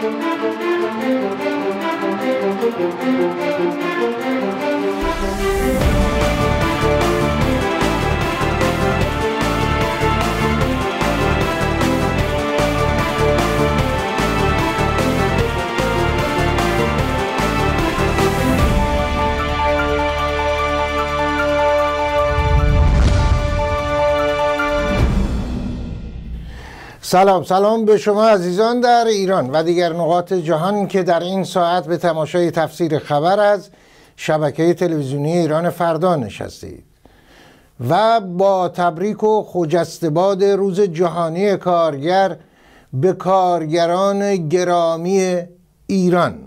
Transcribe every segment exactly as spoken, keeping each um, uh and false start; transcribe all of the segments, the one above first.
سلام سلام به شما عزیزان در ایران و دیگر نقاط جهان که در این ساعت به تماشای تفسیر خبر از شبکه تلویزیونی ایران فردا نشستید و با تبریک و خجسته باد روز جهانی کارگر به کارگران گرامی ایران.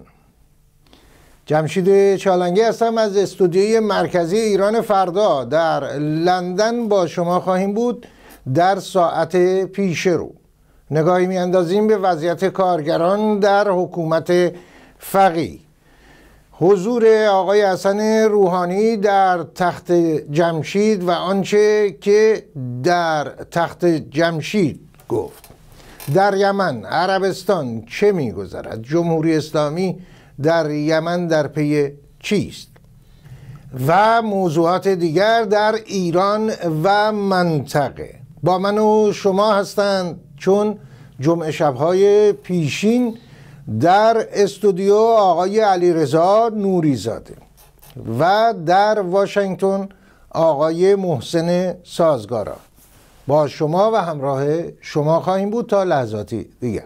جمشید چالنگی هستم از استودیوی مرکزی ایران فردا در لندن. با شما خواهیم بود در ساعت پیش رو. نگاهی میاندازیم به وضعیت کارگران در حکومت فقیه. حضور آقای حسن روحانی در تخت جمشید و آنچه که در تخت جمشید گفت. در یمن، عربستان چه میگذرد؟ جمهوری اسلامی در یمن در پی چیست؟ و موضوعات دیگر در ایران و منطقه با من و شما هستند، چون جمعه شب‌های پیشین در استودیو آقای علیرضا نوریزاده و در واشنگتن آقای محسن سازگارا با شما و همراه شما خواهیم بود تا لحظاتی دیگر.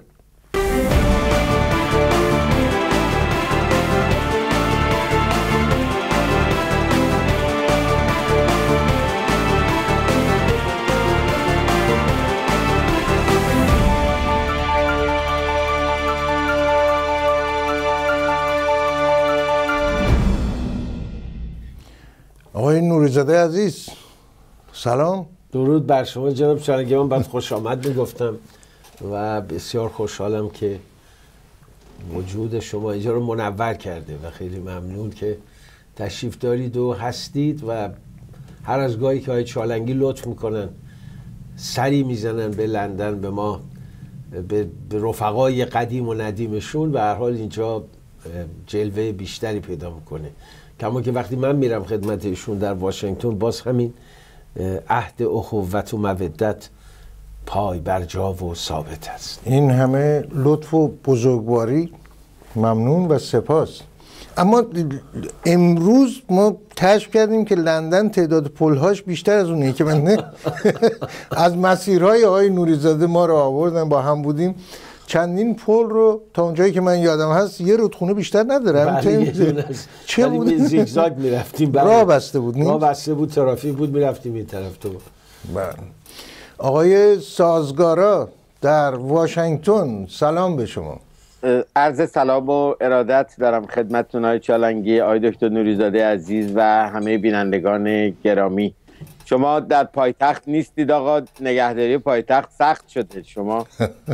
آقای نوریزاده عزیز سلام. درود بر شما جناب چالنگی. من بعد خوش آمد میگفتم و بسیار خوشحالم که وجود شما اینجا رو منور کرده و خیلی ممنون که تشریف دارید و هستید و هر از گاهی که آقای چالنگی لطف میکنن سری میزنن به لندن به ما، به رفقای قدیم و ندیمشون، و هر حال اینجا جلوه بیشتری پیدا میکنه. کما که وقتی من میرم خدمت ایشون در واشنگتن باز همین عهد اخوت و مودت پای بر جا و ثابت است. این همه لطف و بزرگواری ممنون و سپاس. اما امروز ما کشف کردیم که لندن تعداد پلهاش بیشتر از اونه که من از مسیرهای آقای نوریزاده ما رو آوردن، با هم بودیم. چندین پل رو تا اونجایی که من یادم هست یه رودخونه بیشتر نداره. چه بود؟ زیگزاگ میرفتیم، راه بسته بود، راه بسته بود، ترافیک بود، میرفتیم این طرف تو. بله. آقای سازگارا در واشنگتن سلام به شما. عرض سلام و ارادت دارم خدمتتون آقای چالنگی، آقای دکتر نوریزاده عزیز و همه بینندگان گرامی. شما در پایتخت نیستید آقا، نگهداری پایتخت سخت شده. شما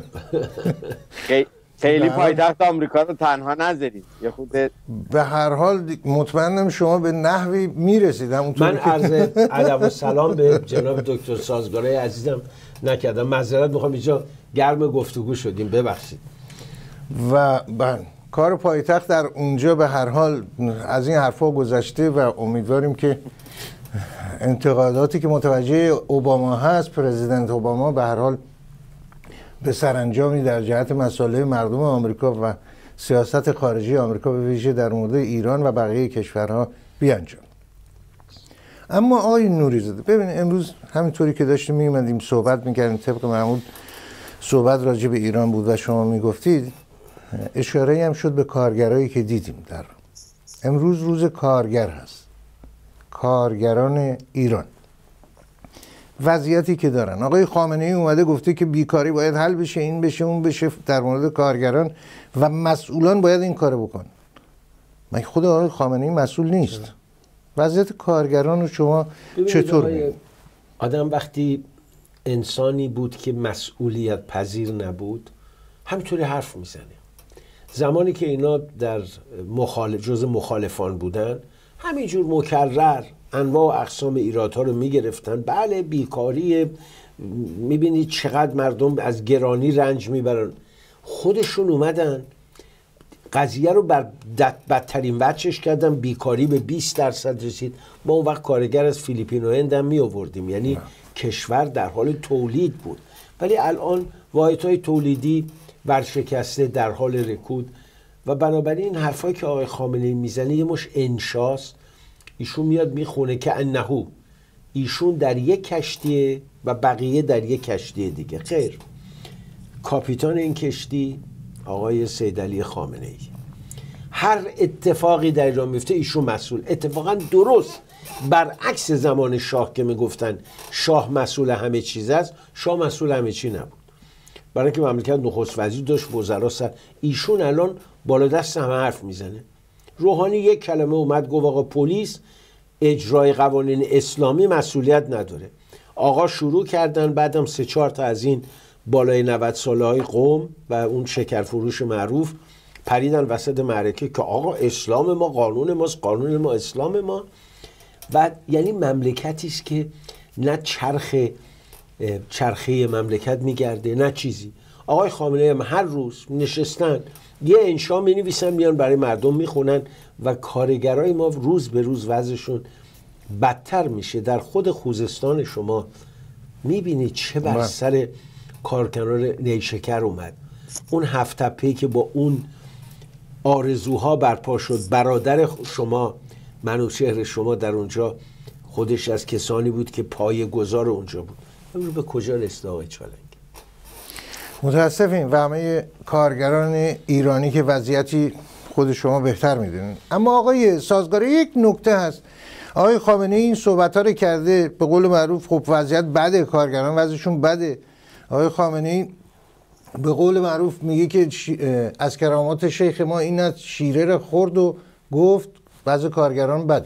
خیلی پایتخت آمریکا رو تنها نذارید. یه خود به هر حال مطمئنم شما به نحوی میرسید. من عرض ادب و سلام به جناب دکتر سازگارای عزیزم نکردم، معذرت میخوام، اینجا گرم گفتگو شدیم، ببخشید. و بله، کار پایتخت در اونجا به هر حال از این حرفا گذشته و امیدواریم که انتقاداتی که متوجه اوباما هست، پرزیدنت اوباما، به هر حال به سرانجامی در جهت مسائل مردم آمریکا و سیاست خارجی آمریکا به ویژه در مورد ایران و بقیه کشورها بیانجام. اما آقای نوریزاده ببین، امروز همینطوری که داشتیم میومدیم صحبت میکردیم، طبق معمول صحبت راجع به ایران بود و شما میگفتید، اشاره هم شد به کارگرایی که دیدیم. در امروز روز کارگر هست، کارگران ایران، وضعیتی که دارن. آقای خامنه‌ای اومده گفته که بیکاری باید حل بشه، این بشه اون بشه، در مورد کارگران و مسئولان باید این کارو بکن. مگه خود آقای خامنه‌ای مسئول نیست؟ وضعیت کارگران رو شما چطور می‌بینید؟ آدم وقتی انسانی بود که مسئولیت پذیر نبود همینطوری حرف میزنه. زمانی که اینا در مخالف جزء مخالفان بودن همینجور مکرر انواع و اقسام ایرادها رو میگرفتن. بله بیکاری، میبینید چقدر مردم از گرانی رنج میبرن. خودشون اومدن قضیه رو بر بدترین وجهش کردن، بیکاری به بیست درصد رسید. ما اون وقت کارگر از فیلیپین و هند هم می آوردیم، یعنی نه. کشور در حال تولید بود، ولی الان واحدهای تولیدی ورشکسته، در حال رکود. و بنابراین این حرفایی که آقای خامنه‌ای میزنه یه مش انشاست. ایشون میاد میخونه که انهو ایشون در یک کشتیه و بقیه در یک کشتی دیگه. خیر، کاپیتان این کشتی آقای سیدعلی خامنه‌ای، هر اتفاقی در ایران میفته ایشون مسئول. اتفاقا درست برعکس زمان شاه که میگفتن شاه مسئول همه چیز است، شاه مسئول همه چی نبود. برای اینکه مملکت نخست وزیر داشت، وزرا سر، ایشون الان بالا دست همه حرف میزنه. روحانی یک کلمه اومد گفت آقا پلیس اجرای قوانین اسلامی مسئولیت نداره. آقا شروع کردن، بعدم سه چهار تا از این بالای نود ساله های قوم و اون شکرفروش معروف پریدن وسط معرکه که آقا اسلام ما قانون ماست، قانون ما اسلام ما. و یعنی مملکتی است که نه چرخ چرخه مملکت میگرده نه چیزی. آقای خامنه‌ای هم هر روز نشستن یه انشا می‌نویسن میان برای مردم میخونن و کارگرای ما روز به روز وضعشون بدتر میشه. در خود خوزستان شما میبینید چه بر سر کارکنان نیشکر اومد. اون هفت تپه‌ای که با اون آرزوها برپا شد، برادر شما منوچهر شما در اونجا خودش از کسانی بود که پایه گذار اونجا بود. امروز به کجا رسید آقای چالنگ؟ متاسفیم و همه کارگران ایرانی که وضعیتی خود شما بهتر میدونید. اما آقای سازگار یک نکته هست، آقای خامنه‌ای این صحبت ها رو کرده، به قول معروف خب وضعیت بده، کارگران وضعشون بده. آقای خامنه‌ای به قول معروف میگه که از کرامات شیخ ما این از شیره رو خورد و گفت وضع کارگران بده.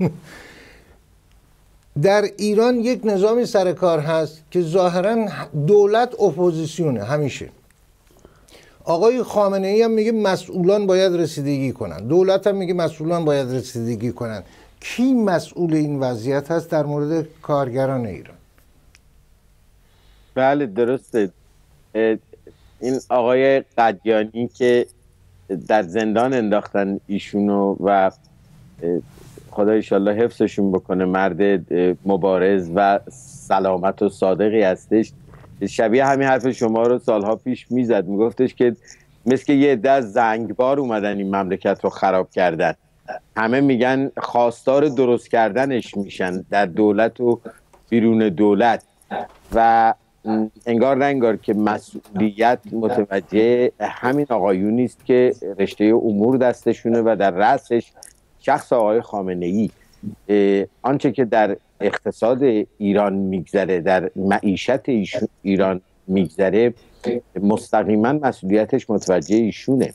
در ایران یک نظامی سر کار هست که ظاهرا دولت اپوزیسیونه همیشه. آقای خامنه‌ای هم میگه مسئولان باید رسیدگی کنن، دولت هم میگه مسئولان باید رسیدگی کنن. کی مسئول این وضعیت هست در مورد کارگران ایران؟ بله درسته. این آقای قدیانی که در زندان انداختن ایشونو و خدا ایشالله حفظشون بکنه، مرد مبارز و سلامت و صادقی هستش، شبیه همین حرف شما رو سالها پیش میزد، میگفتش که مثل که یه عده از زنگبار اومدن این مملکت رو خراب کردن، همه میگن خواستار درست کردنش میشن در دولت و بیرون دولت و انگار نه انگار که مسئولیت متوجه همین آقایونی است که رشته امور دستشونه و در رأسش شخص آقای خامنه‌ای. آنچه که در اقتصاد ایران میگذره، در معیشت ایران میگذره، مستقیما مسئولیتش متوجه ایشونه.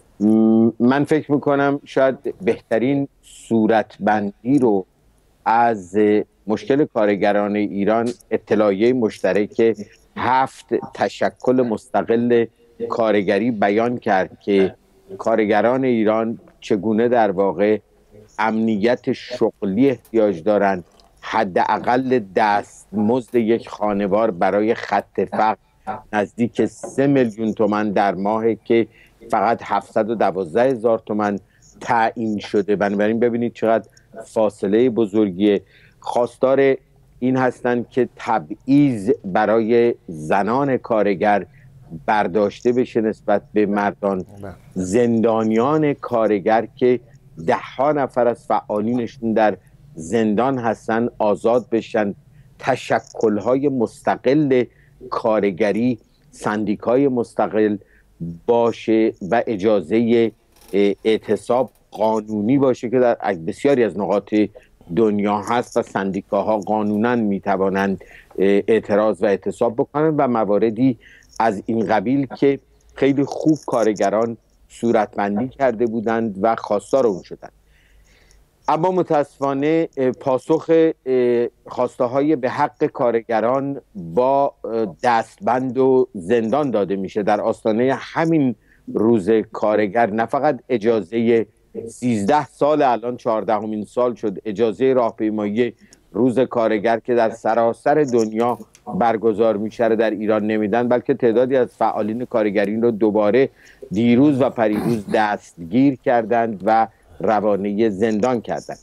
من فکر میکنم شاید بهترین صورتبندی رو از مشکل کارگران ایران اطلاعیه مشترک هفت تشکل مستقل کارگری بیان کرد که کارگران ایران چگونه در واقع امنیت شغلی احتیاج دارند، حداقل دستمزد یک خانوار برای خط فقر نزدیک سه میلیون تومان در ماه که فقط هفتصد و دوازده هزار تومان تعیین شده. بنابراین ببینید چقدر فاصله بزرگیه. خواستار این هستند که تبعیض برای زنان کارگر برداشته بشه نسبت به مردان. زندانیان کارگر که ده ها نفر از فعالینشون در زندان هستن آزاد بشن. تشکل‌های مستقل کارگری، سندیکای مستقل باشه و اجازه اعتصاب قانونی باشه که در بسیاری از نقاط دنیا هست و سندیکاها قانونا میتوانند اعتراض و اعتصاب بکنند و مواردی از این قبیل که خیلی خوب کارگران صورتبندی کرده بودند و خواستار اون شدند. اما متاسفانه پاسخ خواسته های به حق کارگران با دستبند و زندان داده میشه. در آستانه همین روز کارگر نه فقط اجازه سیزده سال، الان چهاردهمین سال شد، اجازه راهپیمایی روز کارگر که در سراسر دنیا برگزار میشه در ایران نمیدن، بلکه تعدادی از فعالین کارگرین رو دوباره دیروز و پریروز دستگیر کردند و روانه زندان کردند.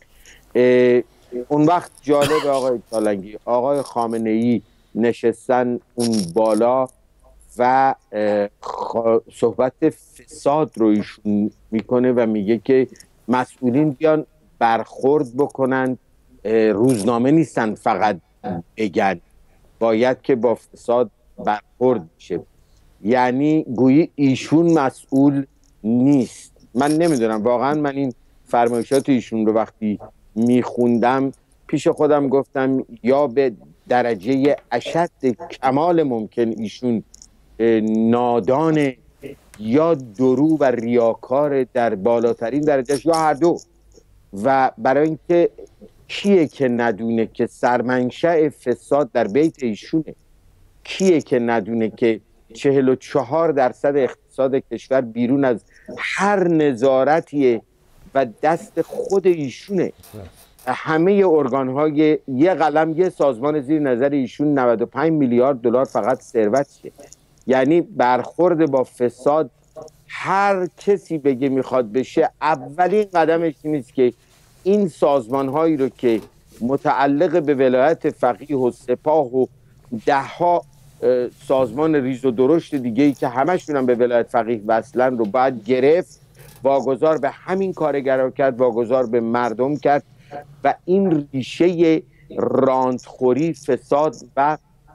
اون وقت جالب آقای چالنگی، آقای خامنه ای نشستن اون بالا و صحبت فساد رو ایشون میکنه و میگه که مسئولین بیان برخورد بکنن، روزنامه نیستن فقط بگن، باید که با فساد برخورد بشه. یعنی گویی ایشون مسئول نیست. من نمیدونم واقعا، من این فرمایشات ایشون رو وقتی میخوندم پیش خودم گفتم یا به درجه اشد کمال ممکن ایشون نادان یا درو و ریاکار در بالاترین درجهش، یا هر دو. و برای اینکه کیه که ندونه که سرمنشأ فساد در بیت ایشونه؟ کیه که ندونه که چهل و چهار درصد اقتصاد کشور بیرون از هر نظارتیه و دست خود ایشونه؟ همه ارگان‌های یه قلم یه سازمان زیر نظر ایشون نود و پنج میلیارد دلار فقط ثروتشه. یعنی برخورد با فساد هر کسی بگه میخواد بشه، اولین قدمش نیست که این سازمان‌هایی رو که متعلق به ولایت فقیه و سپاه و دهها سازمان ریز و درشت دیگه ای که همشون هم به ولایت فقیه وصلن رو باید گرفت، واگذار به همین کارگرا کرد، واگذار به مردم کرد و این ریشه راندخوری، فساد و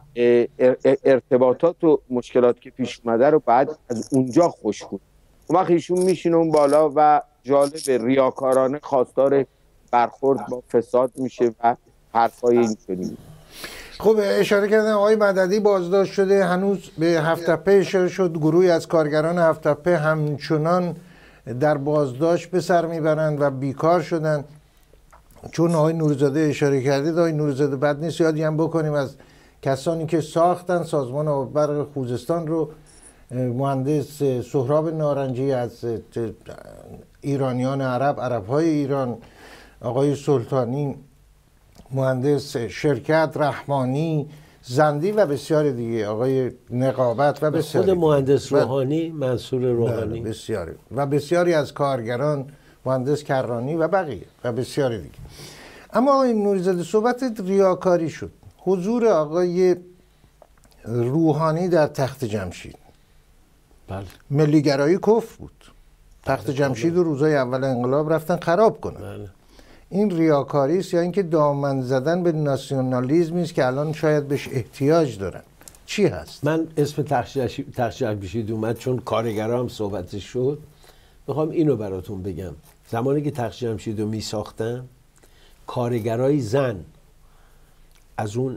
ارتباطات و مشکلات که پیش اومده رو بعد از اونجا خوش کنید. اون وقت ایشون میشینه اون بالا و جالب ریاکارانه خواستار برخورد با فساد میشه و حرفای اینطوری. خب اشاره کردن آقای مددی بازداشت شده، هنوز به هفت‌تپه اشاره شد. گروهی از کارگران هفت‌تپه همچنان در بازداشت به سر میبرند و بیکار شدن. چون آقای نوری‌زاده اشاره کردید، آقای نوری‌زاده بد نیست یادی هم بکنیم از کسانی که ساختن سازمان آب برق خوزستان رو، مهندس سهراب نارنجی از ایرانیان عرب، عرب‌های ایران، آقای سلطانی مهندس شرکت، رحمانی زندی و بسیار دیگه، آقای نقابت و بسیاری خود مهندس روحانی، منصور روحانی، بسیاری و بسیاری از کارگران، مهندس کرانی و بقیه و بسیاری دیگه. اما آقای نوری‌زاده صحبت ریاکاری شد. حضور آقای روحانی در تخت جمشید، بله، ملیگرایی کفر بود. تخت جمشید و روزای اول انقلاب رفتن خراب کنن. بله. این ریاکاری است یا اینکه دامن زدن به ناسیونالیسمی است که الان شاید بهش احتیاج دارن؟ چی هست؟ من اسم تخت جمشید اومد چون کارگرا هم صحبتش شد، میخوام اینو براتون بگم. زمانی که تخت جمشید رو میساختن، کارگرای زن از اون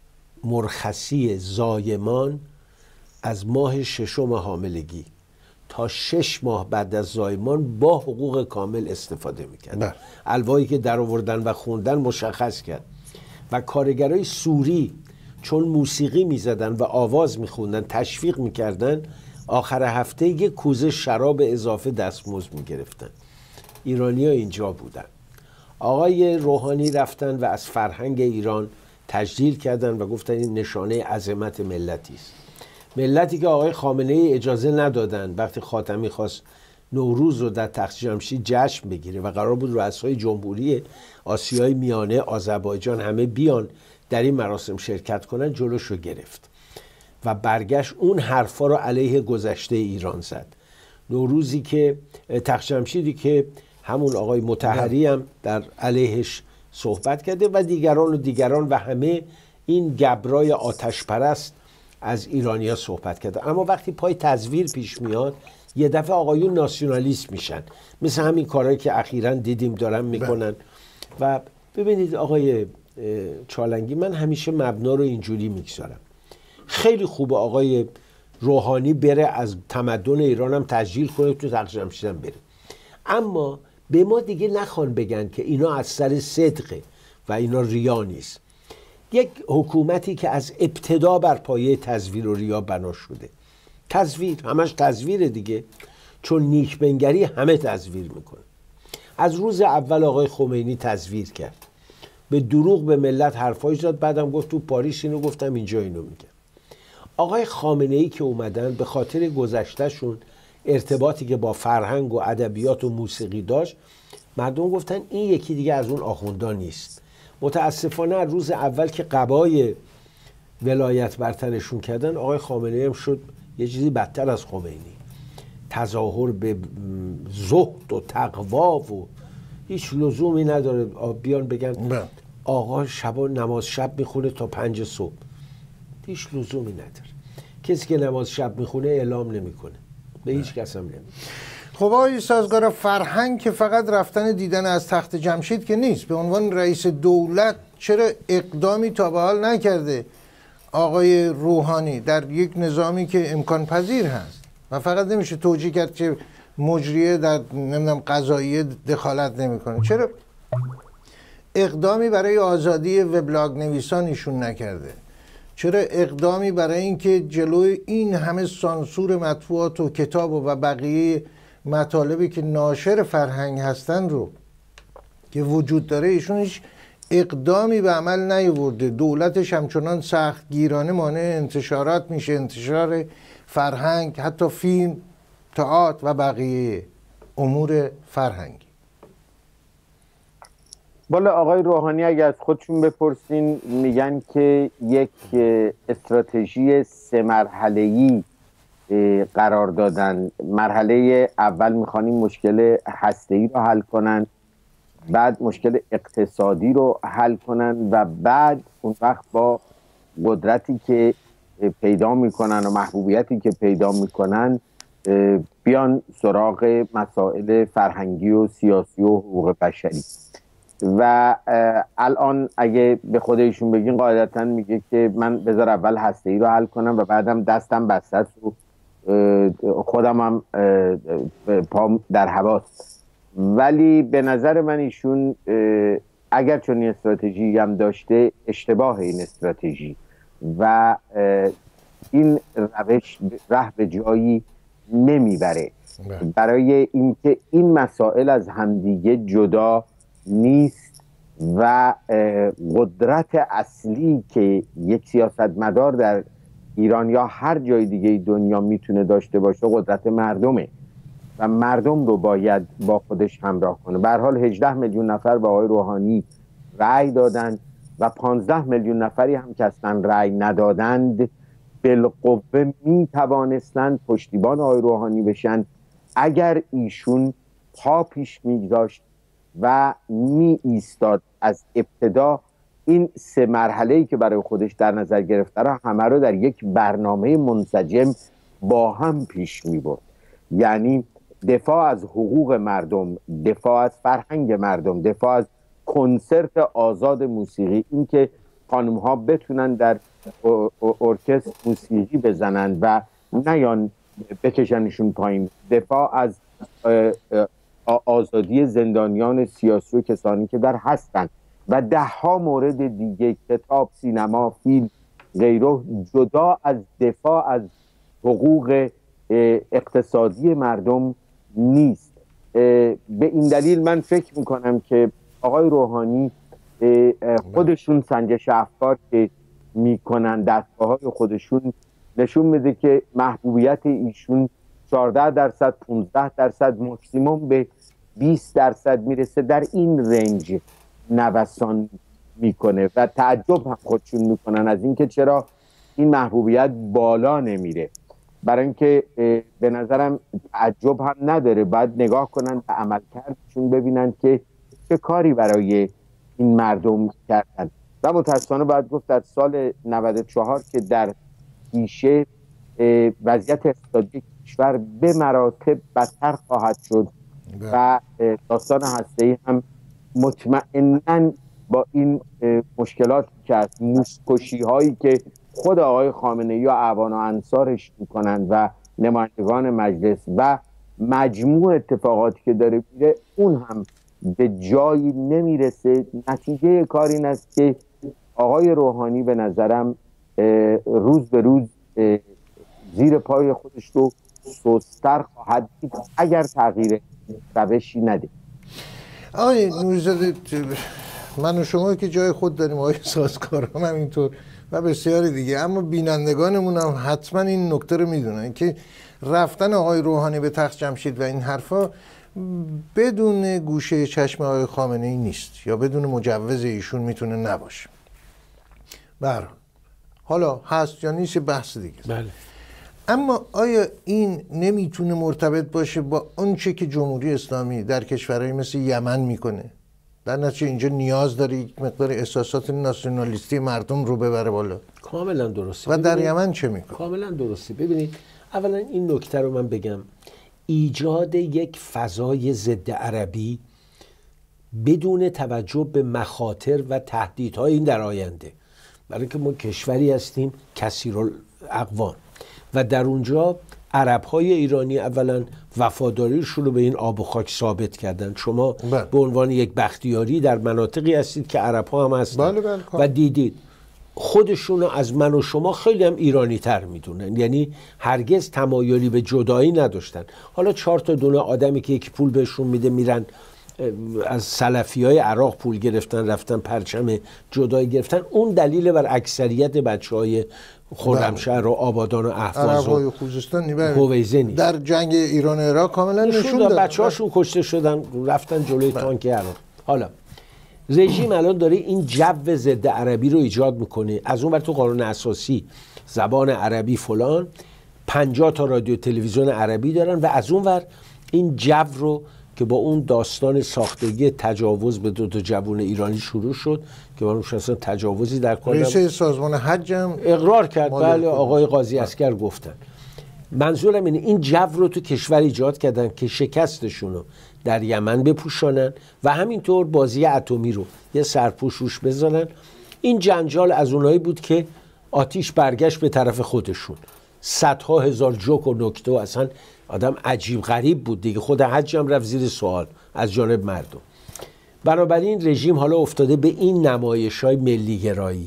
مرخصی زایمان از ماه ششم حاملگی تا شش ماه بعد از زایمان با حقوق کامل استفاده میکرد. الوایی که در آوردن و خوندن مشخص کرد. و کارگرای سوری چون موسیقی میزدن و آواز میخوندن، تشویق میکردن، آخر هفته یک کوزه شراب اضافه دستمزد میگرفتن. ایرانی ها اینجا بودن. آقای روحانی رفتن و از فرهنگ ایران تجلیل کردن و گفتن این نشانه عظمت ملتی است. ملتی که آقای خامنه ای اجازه ندادن وقتی خاتمی خواست نوروز رو در تخت جمشید جشن بگیره و قرار بود رؤسای جمهوری آسیای میانه، آذربایجان همه بیان در این مراسم شرکت کنن، جلوش رو گرفت و برگشت اون حرفا رو علیه گذشته ایران زد. نوروزی که تخت جمشیدی که همون آقای مطهری هم در علیهش صحبت کرده و دیگران و دیگران و همه این گبرای آتش پرست از ایرانیا صحبت کرده. اما وقتی پای تزویر پیش میاد، یه دفعه آقایون ناسیونالیست میشن، مثل همین کارهایی که اخیراً دیدیم دارن میکنن. و ببینید آقای چالنگی، من همیشه مبنا رو اینجوری میگذارم. خیلی خوبه آقای روحانی بره از تمدن ایران هم تسجیل کنه، تو تخت جمشید هم بره، اما به ما دیگه نخوان بگن که اینا از سر صدقه و اینا ریا نیست. یک حکومتی که از ابتدا بر پایه تزویر و ریا بنا شده، تزویر همش تزویر دیگه، چون نیکبنگری همه تزویر میکنه. از روز اول آقای خمینی تزویر کرد، به دروغ به ملت حرفایی زد، بعدم گفت تو پاریس اینو گفتم، اینجا اینو میگم. آقای خامنه ای که اومدن به خاطر گذشتهشون ارتباطی که با فرهنگ و ادبیات و موسیقی داشت، مردم گفتن این یکی دیگه از اون آخوندا نیست. متاسفانه روز اول که قبای ولایت بر تنشون کردن، آقای خامنه‌ای هم شد یه چیزی بدتر از خمینی، تظاهر به زهد و تقوا و هیچ لزومی نداره بیان بگن آقا شبا نماز شب میخونه تا پنج صبح، هیچ لزومی نداره. کسی که نماز شب میخونه اعلام نمیکنه، به هیچ کس هم نمیگه. خب آقای سازگار، فرهنگ که فقط رفتن دیدن از تخت جمشید که نیست. به عنوان رئیس دولت چرا اقدامی تا به حال نکرده آقای روحانی در یک نظامی که امکان پذیر هست و فقط نمیشه توجیه کرد که مجریه در نمیدونم قضاییه دخالت نمیکنه؟ چرا اقدامی برای آزادی وبلاگ نویسان ایشون نکرده؟ چرا اقدامی برای اینکه جلوی این همه سانسور مطبوعات و کتاب و بقیه مطالبی که ناشر فرهنگ هستن رو که وجود داره ایشون هیچ اقدامی به عمل نیاورده؟ دولتش همچنان سخت گیرانه مانع انتشارات میشه، انتشار فرهنگ، حتی فیلم، تئاتر و بقیه امور فرهنگی. بالا آقای روحانی اگر از خودشون بپرسین میگن که یک استراتژی سه مرحله‌ای قرار دادن. مرحله اول میخوان این مشکل هسته‌ای رو حل کنن، بعد مشکل اقتصادی رو حل کنن و بعد اون وقت با قدرتی که پیدا میکنن و محبوبیتی که پیدا میکنن بیان سراغ مسائل فرهنگی و سیاسی و حقوق بشری. و الان اگه به خود ایشون بگین قاعدتا میگه که من بذار اول هسته‌ای رو حل کنم و بعدم دستم بسته است و خودم هم پام در هواست. ولی به نظر من ایشون اگر چون این استراتژی هم داشته، اشتباه این استراتژی و این روش راه به جایی نمیبره. برای اینکه این مسائل از همدیگه جدا نیست و قدرت اصلی که یک سیاستمدار در ایران یا هر جای دیگه دنیا میتونه داشته باشه قدرت مردمه و مردم رو باید با خودش همراه کنه. به هر حال هجده میلیون نفر به آقای روحانی رأی دادند و پانزده میلیون نفری هم که اصلا رأی ندادند بالقوه می توانستند پشتیبان آقای روحانی بشن اگر ایشون پا پیش میگذاشت و می ایستاد از ابتدا این سه مرحله‌ای که برای خودش در نظر گرفته را همه رو در یک برنامه منسجم با هم پیش می برد. یعنی دفاع از حقوق مردم، دفاع از فرهنگ مردم، دفاع از کنسرت آزاد موسیقی، این که خانم ها بتونن در ارکستر موسیقی بزنن و نیان بکشنشون پایین، دفاع از آزادی زندانیان سیاسی و کسانی که در هستند و ده ها مورد دیگه، کتاب، سینما، فیلم، غیره، جدا از دفاع از حقوق اقتصادی مردم نیست. به این دلیل من فکر میکنم که آقای روحانی خودشون سنجش افکار که میکنن دستگاه های خودشون نشون میده که محبوبیت ایشون چهارده درصد، پانزده درصد، ماکسیموم به بیست درصد میرسه. در این رنج نوسان میکنه و تعجب هم خودشون میکنن از اینکه چرا این محبوبیت بالا نمیره. برای اینکه به نظرم تعجب هم نداره، باید نگاه کنن به عملکردشون ببینن که چه کاری برای این مردم کردن. و متاسفانه باید گفت در سال نود و چهار که در پیشه وضعیت اقتصادی کشور به مراتب بدتر خواهد شد و داستان هسته‌ای هم مطمئناً با این مشکلات که از موشکشی هایی که خود آقای خامنه‌ای و اعوان و انصارش میکنن و نمایندگان مجلس و مجموع اتفاقاتی که داره میره، اون هم به جایی نمیرسه. نتیجه کار این است که آقای روحانی به نظرم روز به روز زیر پای خودش رو سست‌تر خواهد دید اگر تغییر روشی نده. آقای نوری‌زاده، من و شما که جای خود داریم، آقای سازگار هم همینطور و بسیاری دیگه، اما بینندگانمون هم حتما این نکته رو میدونن که رفتن آقای روحانی به تخت جمشید و این حرفا بدون گوشه چشم آقای خامنه ای نیست یا بدون مجوز ایشون میتونه نباشه. بله حالا هست یا نیست بحث دیگه. بله. اما آیا این نمیتونه مرتبط باشه با آنچه که جمهوری اسلامی در کشورهای مثل یمن میکنه؟ در نتیجه اینجا نیاز داره یک مقدار احساسات ناسیونالیستی مردم رو ببره بالا. کاملا درسته. و در یمن چه میکنه؟ کاملا درسته. ببینید اولا این نکته رو من بگم، ایجاد یک فضای ضد عربی بدون توجه به مخاطر و تهدیدهای این در آینده، برای اینکه ما کشوری هستیم کثیرالاقوام و در اونجا عرب‌های ایرانی اولا وفاداریشون رو به این آب و خاک ثابت کردن. شما بله. به عنوان یک بختیاری در مناطقی هستید که عرب‌ها هم هستن. بله بله. و دیدید خودشون رو از من و شما خیلی هم ایرانی تر میدونن، یعنی هرگز تمایلی به جدایی نداشتن. حالا چهار تا دونه آدمی که یک پول بهشون میده میرن از سلفی های عراق پول گرفتن رفتن پرچم جدایی گرفتن، اون دلیل بر اکثریت بچه های خرمشهر و آبادان و اهواز و هویزه نیست. در جنگ ایران و عراق کاملا نشون داد بچه هاشون کشته شدن رفتن جلوی تانک عراق. حالا رژیم الان داره این جو ضد عربی رو ایجاد میکنه. از اون ور تو قانون اساسی زبان عربی فلان، پنجاه تا رادیو تلویزیون عربی دارن و از اون ور این جو رو که با اون داستان ساختگی تجاوز به دو تا جوان ایرانی شروع شد که من روش اصلا تجاوزی در کردم، رئیس سازمان حج هم اقرار کرد. بله آقای قاضی عسکر گفتن. منظورم اینه این جو رو تو کشور ایجاد کردن که شکستشون رو در یمن بپوشانن و همینطور بازی اتمی رو یه سرپوش روش بذارن. این جنجال از اونایی بود که آتیش برگشت به طرف خودشون، صدها هزار جوک و نکته و اصلا آدم عجیب غریب بود دیگه. خود حج هم رفت زیر سوال از جانب مردم. بنابراین رژیم حالا افتاده به این نمایش‌های ملی گرایی.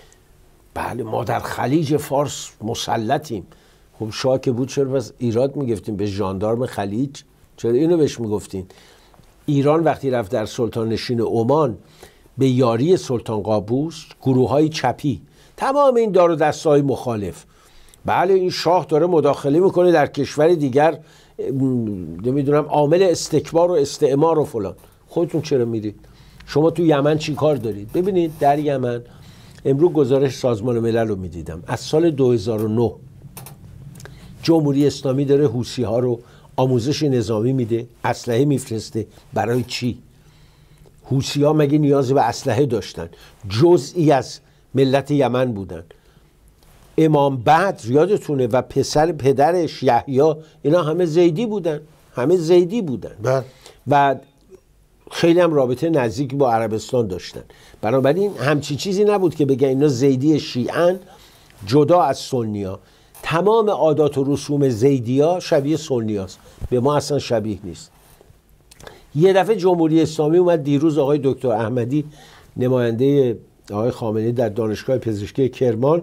بله ما در خلیج فارس مسلطیم. خب شاه که بود چرا بس ایراد میگفتیم به ژاندارم خلیج؟ چرا اینو بهش میگفتین؟ ایران وقتی رفت در سلطان نشین عمان به یاری سلطان قابوس، گروه‌های چپی، تمام این دار و دسته‌های مخالف، بله این شاه داره مداخله میکنه در کشور دیگر، نمیدونم عامل استکبار و استعمار و فلان، خودتون چرا میرید؟ شما تو یمن چی کار دارید؟ ببینید در یمن امروز گزارش سازمان ملل رو میدیدم، از سال دو هزار و نه جمهوری اسلامی داره حوثی ها رو آموزش نظامی میده، اسلحه میفرسته. برای چی؟ حوثی ها مگه نیاز به اسلحه داشتن؟ جزئی از ملت یمن بودن. امام بدر یادتونه و پسر پدرش یحیی اینا همه زیدی بودن، همه زیدی بودن بله. و خیلی هم رابطه نزدیک با عربستان داشتن. بنابراین همچی چیزی نبود که بگن اینا زیدی شیعن جدا از سنیا. تمام عادات و رسوم زیدیا شبیه سنیاست، به ما اصلا شبیه نیست. یه دفعه جمهوری اسلامی اومد دیروز، آقای دکتر احمدی نماینده آقای خامنه‌ای در دانشگاه پزشکی کرمان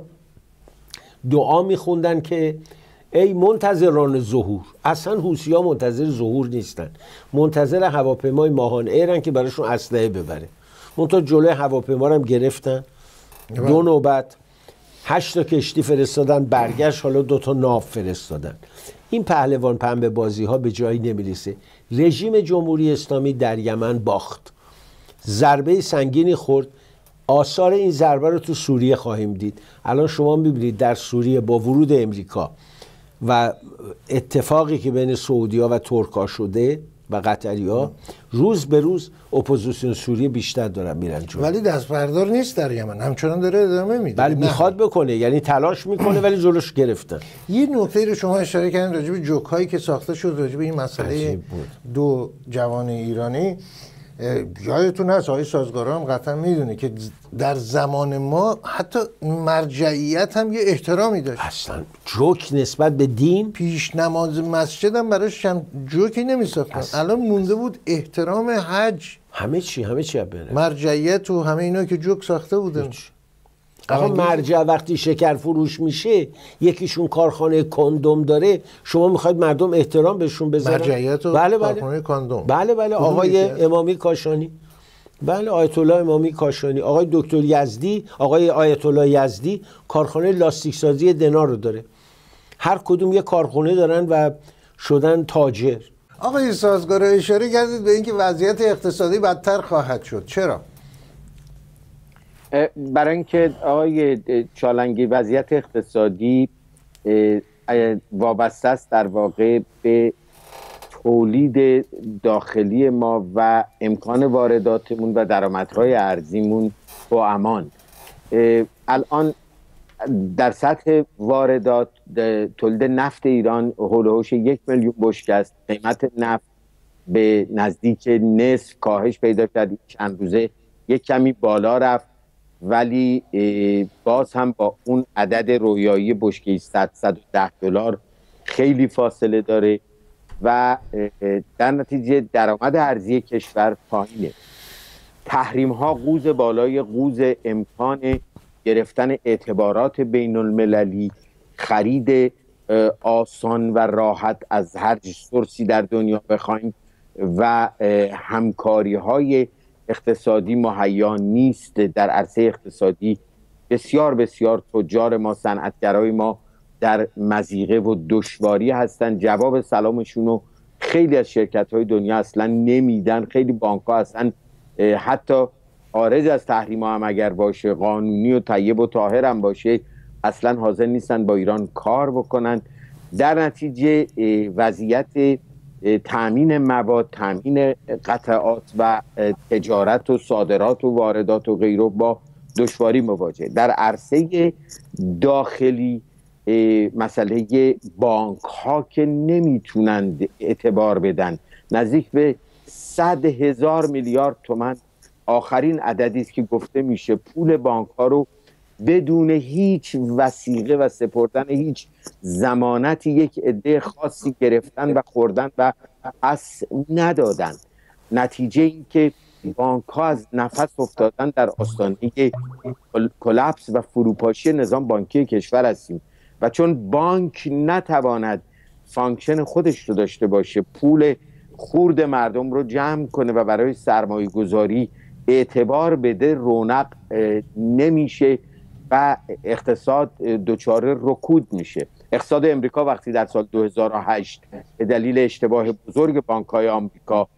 دعا میخوندن که ای منتظران ظهور. اصلا حوثی‌ها منتظر ظهور نیستن، منتظر هواپیمای ماهان ایرن که براشون اسلحه ببره. منتها جلوی هواپیما رو هم گرفتن، دو نوبت هشت تا کشتی فرستادن، برگشت حالا دو تا ناو فرستادن. این پهلوان پنبه بازی ها به جایی نمیرسه. رژیم جمهوری اسلامی در یمن باخت، ضربه سنگینی خورد. آثار این ضربه رو تو سوریه خواهیم دید. الان شما میبینید در سوریه با ورود امریکا و اتفاقی که بین سعودی‌ها و ترک‌ها شده و قطری‌ها، روز به روز اپوزیسیون سوریه بیشتر دارن میرن جلو. ولی دست بردار نیست در یمن، همچنان داره ادامه میده. ولی میخواد بکنه، یعنی تلاش میکنه ولی جلوش گرفتن. یه نکته رو شما اشاره کردین راجع به جوکایی که ساخته شد راجع به این مسئله دو جوان ایرانی. یادتون هست آقای سازگارا هم قطعا میدونه که در زمان ما حتی مرجعیت هم یه احترامی داشت. اصلا جوک نسبت به دین، پیش نماز مسجد هم براش هم جوکی نمیساختن. الان مونده بود احترام حج، همه چی همه چی بره. مرجعیت و همه اینا که جوک ساخته بودن. آقا مرجع وقتی شکر فروش میشه، یکیشون کارخانه کاندوم داره، شما میخواید مردم احترام بهشون بذارن؟ مرجعیت و بله بله. کارخانه کاندوم. بله بله. آقای امامی کاشانی، بله آیت الله امامی کاشانی، آقای دکتر یزدی، آقای آیت الله یزدی کارخانه لاستیک سازی دنا رو داره. هر کدوم یه کارخونه دارن و شدن تاجر. آقای سازگار، اشاره کردید به اینکه وضعیت اقتصادی بدتر خواهد شد. چرا؟ برای اینکه آقای چالنگی وضعیت اقتصادی وابسته است در واقع به تولید داخلی ما و امکان وارداتمون و درآمدهای ارزیمون با امان. الان در سطح واردات تولید نفت ایران حول و حوش یک میلیون بشکه است. قیمت نفت به نزدیک نصف کاهش پیدا کرد، چند روزه یک کمی بالا رفت، ولی باز هم با اون عدد رویایی بشکه صد صد و ده دلار خیلی فاصله داره و در نتیجه درآمد ارزی کشور پایینه. تحریم ها قوز بالای قوز امکان گرفتن اعتبارات بین المللی، خرید آسان و راحت از هر سورسی در دنیا بخوایم و همکاری های اقتصادی مهیا نیست. در عرصه اقتصادی بسیار بسیار تجار ما، صنعتگرای ما در مضیقه و دشواری هستن. جواب سلامشون رو خیلی از شرکت های دنیا اصلا نمیدن. خیلی بانک ها اصلا حتی خارج از تحریم ها هم اگر باشه، قانونی و طیب و طاهر هم باشه، اصلا حاضر نیستن با ایران کار بکنن. در نتیجه وضعیت تامین مواد، تامین قطعات و تجارت و صادرات و واردات و غیره با دشواری مواجه. در عرصه داخلی مسئله بانک ها که نمیتونند اعتبار بدن، نزدیک به صد هزار میلیارد تومان آخرین عددی است که گفته میشه پول بانک ها رو بدون هیچ وثیقه و سپردن هیچ ضمانتی یک عده خاصی گرفتن و خوردن و پس ندادن. نتیجه این که بانک ها از نفس افتادن در آستانه کلاپس و فروپاشی نظام بانکی کشور هستیم و چون بانک نتواند فانکشن خودش رو داشته باشه، پول خورد مردم رو جمع کنه و برای سرمایه گذاری اعتبار بده، رونق نمیشه و اقتصاد دچار رکود میشه. اقتصاد امریکا وقتی در سال دو هزار و هشت به دلیل اشتباه بزرگ بانک‌های آمریکا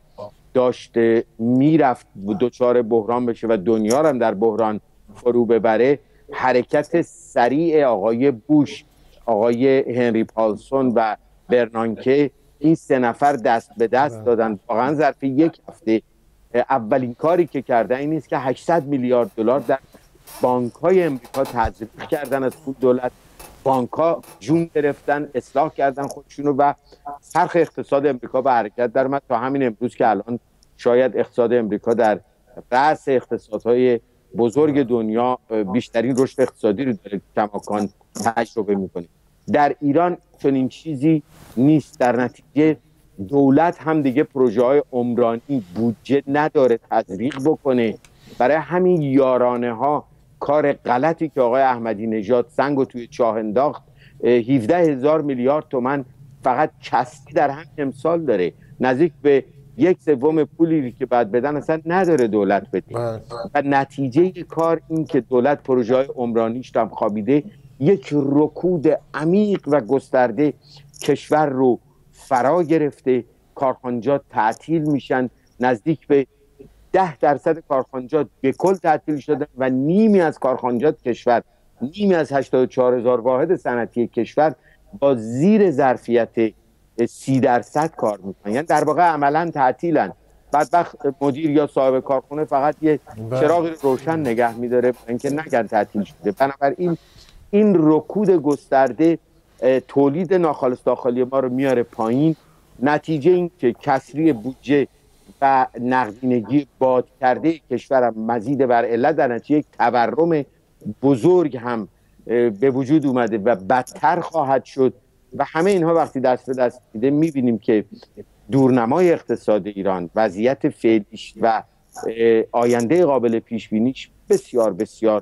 داشته میرفت دچار بحران بشه و دنیا رو هم در بحران فرو ببره، حرکت سریع آقای بوش، آقای هنری پالسون و برنانکه، این سه نفر دست به دست دادن. واقعا ظرف یک هفته اولین کاری که کرده این است که هشتصد میلیارد دلار در بانک‌های امریکا تزریق کردن از پول دولت. بانک‌ها جون گرفتن، اصلاح کردن خودشونو و چرخ اقتصاد امریکا به حرکت در اومد تا همین امروز که الان شاید اقتصاد امریکا در رأس اقتصادهای بزرگ دنیا بیشترین رشد اقتصادی رو داره کماکان تجربه میکنه. در ایران چنین چیزی نیست. در نتیجه دولت هم دیگه پروژه های عمرانی بودجه نداره تزریق بکنه. برای همین یارانه ها کار غلطی که آقای احمدی نژاد سنگو توی چاه انداخت، هفده هزار میلیارد تومان فقط کسری در همین امسال داره. نزدیک به یک سوم پولی که بعد بدن اصلا نداره دولت بده و نتیجه کار این که دولت پروژه های عمرانیش هم خوابیده، یک رکود عمیق و گسترده کشور رو فرا گرفته. کارخانجات تعطیل میشن، نزدیک به ده درصد کارخانجات به کل تعطیل شدن و نیمی از کارخانجات کشور، نیمی از هشتاد و چهار هزار واحد صنعتی کشور با زیر ظرفیت سی درصد کار میکنن، یعنی در واقع عملا تعطیلن. بدبخت مدیر یا صاحب کارخونه فقط یه چراغ روشن نگه میداره اینکه نگن تعطیل شده. بنابراین این رکود گسترده تولید ناخالص داخلی ما رو میاره پایین. نتیجه این که کسری بودجه و نقدینگی باد کرده کشورم مزید بر علت در نتیجه یک تورم بزرگ هم به وجود اومده و بدتر خواهد شد و همه اینها وقتی دست به دست میده میبینیم که دورنمای اقتصاد ایران، وضعیت فعلیش و آینده قابل پیش بینیش بسیار بسیار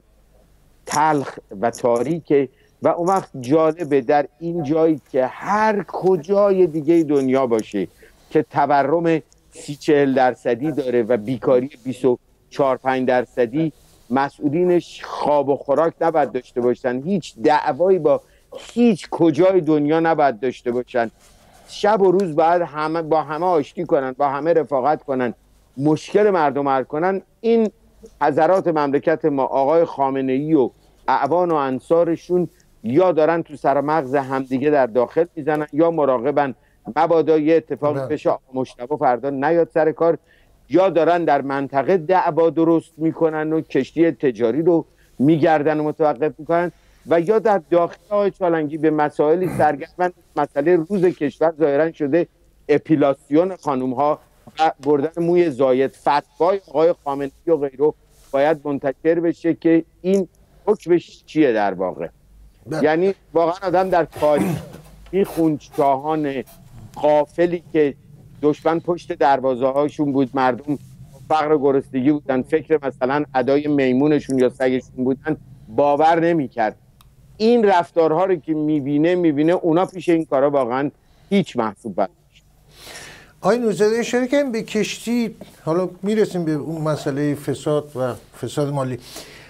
تلخ و تاریکه. و اون وقت جالبه در این جایی که هر کجای دیگه دنیا باشه که تورم سی چهل درصدی داره و بیکاری بیست و چهار پنج درصدی، مسئولینش خواب و خوراک نباید داشته باشن، هیچ دعوایی با هیچ کجای دنیا نباید داشته باشن. شب و روز باید همه با همه آشتی کنن، با همه رفاقت کنن، مشکل مردم حل کنن. این حضرات مملکت ما، آقای خامنه ای و اعوان و انصارشون، یا دارن تو سر مغز همدیگه در داخل میزنن یا مراقبن مبادا یه اتفاقی بشه مجتبی فردا نیاد سر کار، یا دارن در منطقه دعوا درست میکنن و کشتی تجاری رو میگردن و متوقف میکنن، و یا در داخل آقای چالنگی به مسائلی سرگرمن. مسئله روز کشور ظاهرا شده اپیلاسیون خانوم ها و بردن موی زاید. فتوای آقای خامنه‌ای و غیره باید منتشر بشه که این حکمش چیه در واقع. بله. یعنی واقعا آدم در تاریخ میخوند شاهان غافلی که دشمن پشت دروازه هاشون بود، مردم فقر و گرسنگی بودن، فکر مثلا ادای میمونشون یا سگشون بودن، باور نمیکرد. این رفتارها رو که میبینه میبینه اونا پیش این کارا واقعا هیچ محسوب نیست. آقای نوری‌زاده اشاره کردیم به کشتی، حالا میرسیم به اون مسئله فساد و فساد مالی.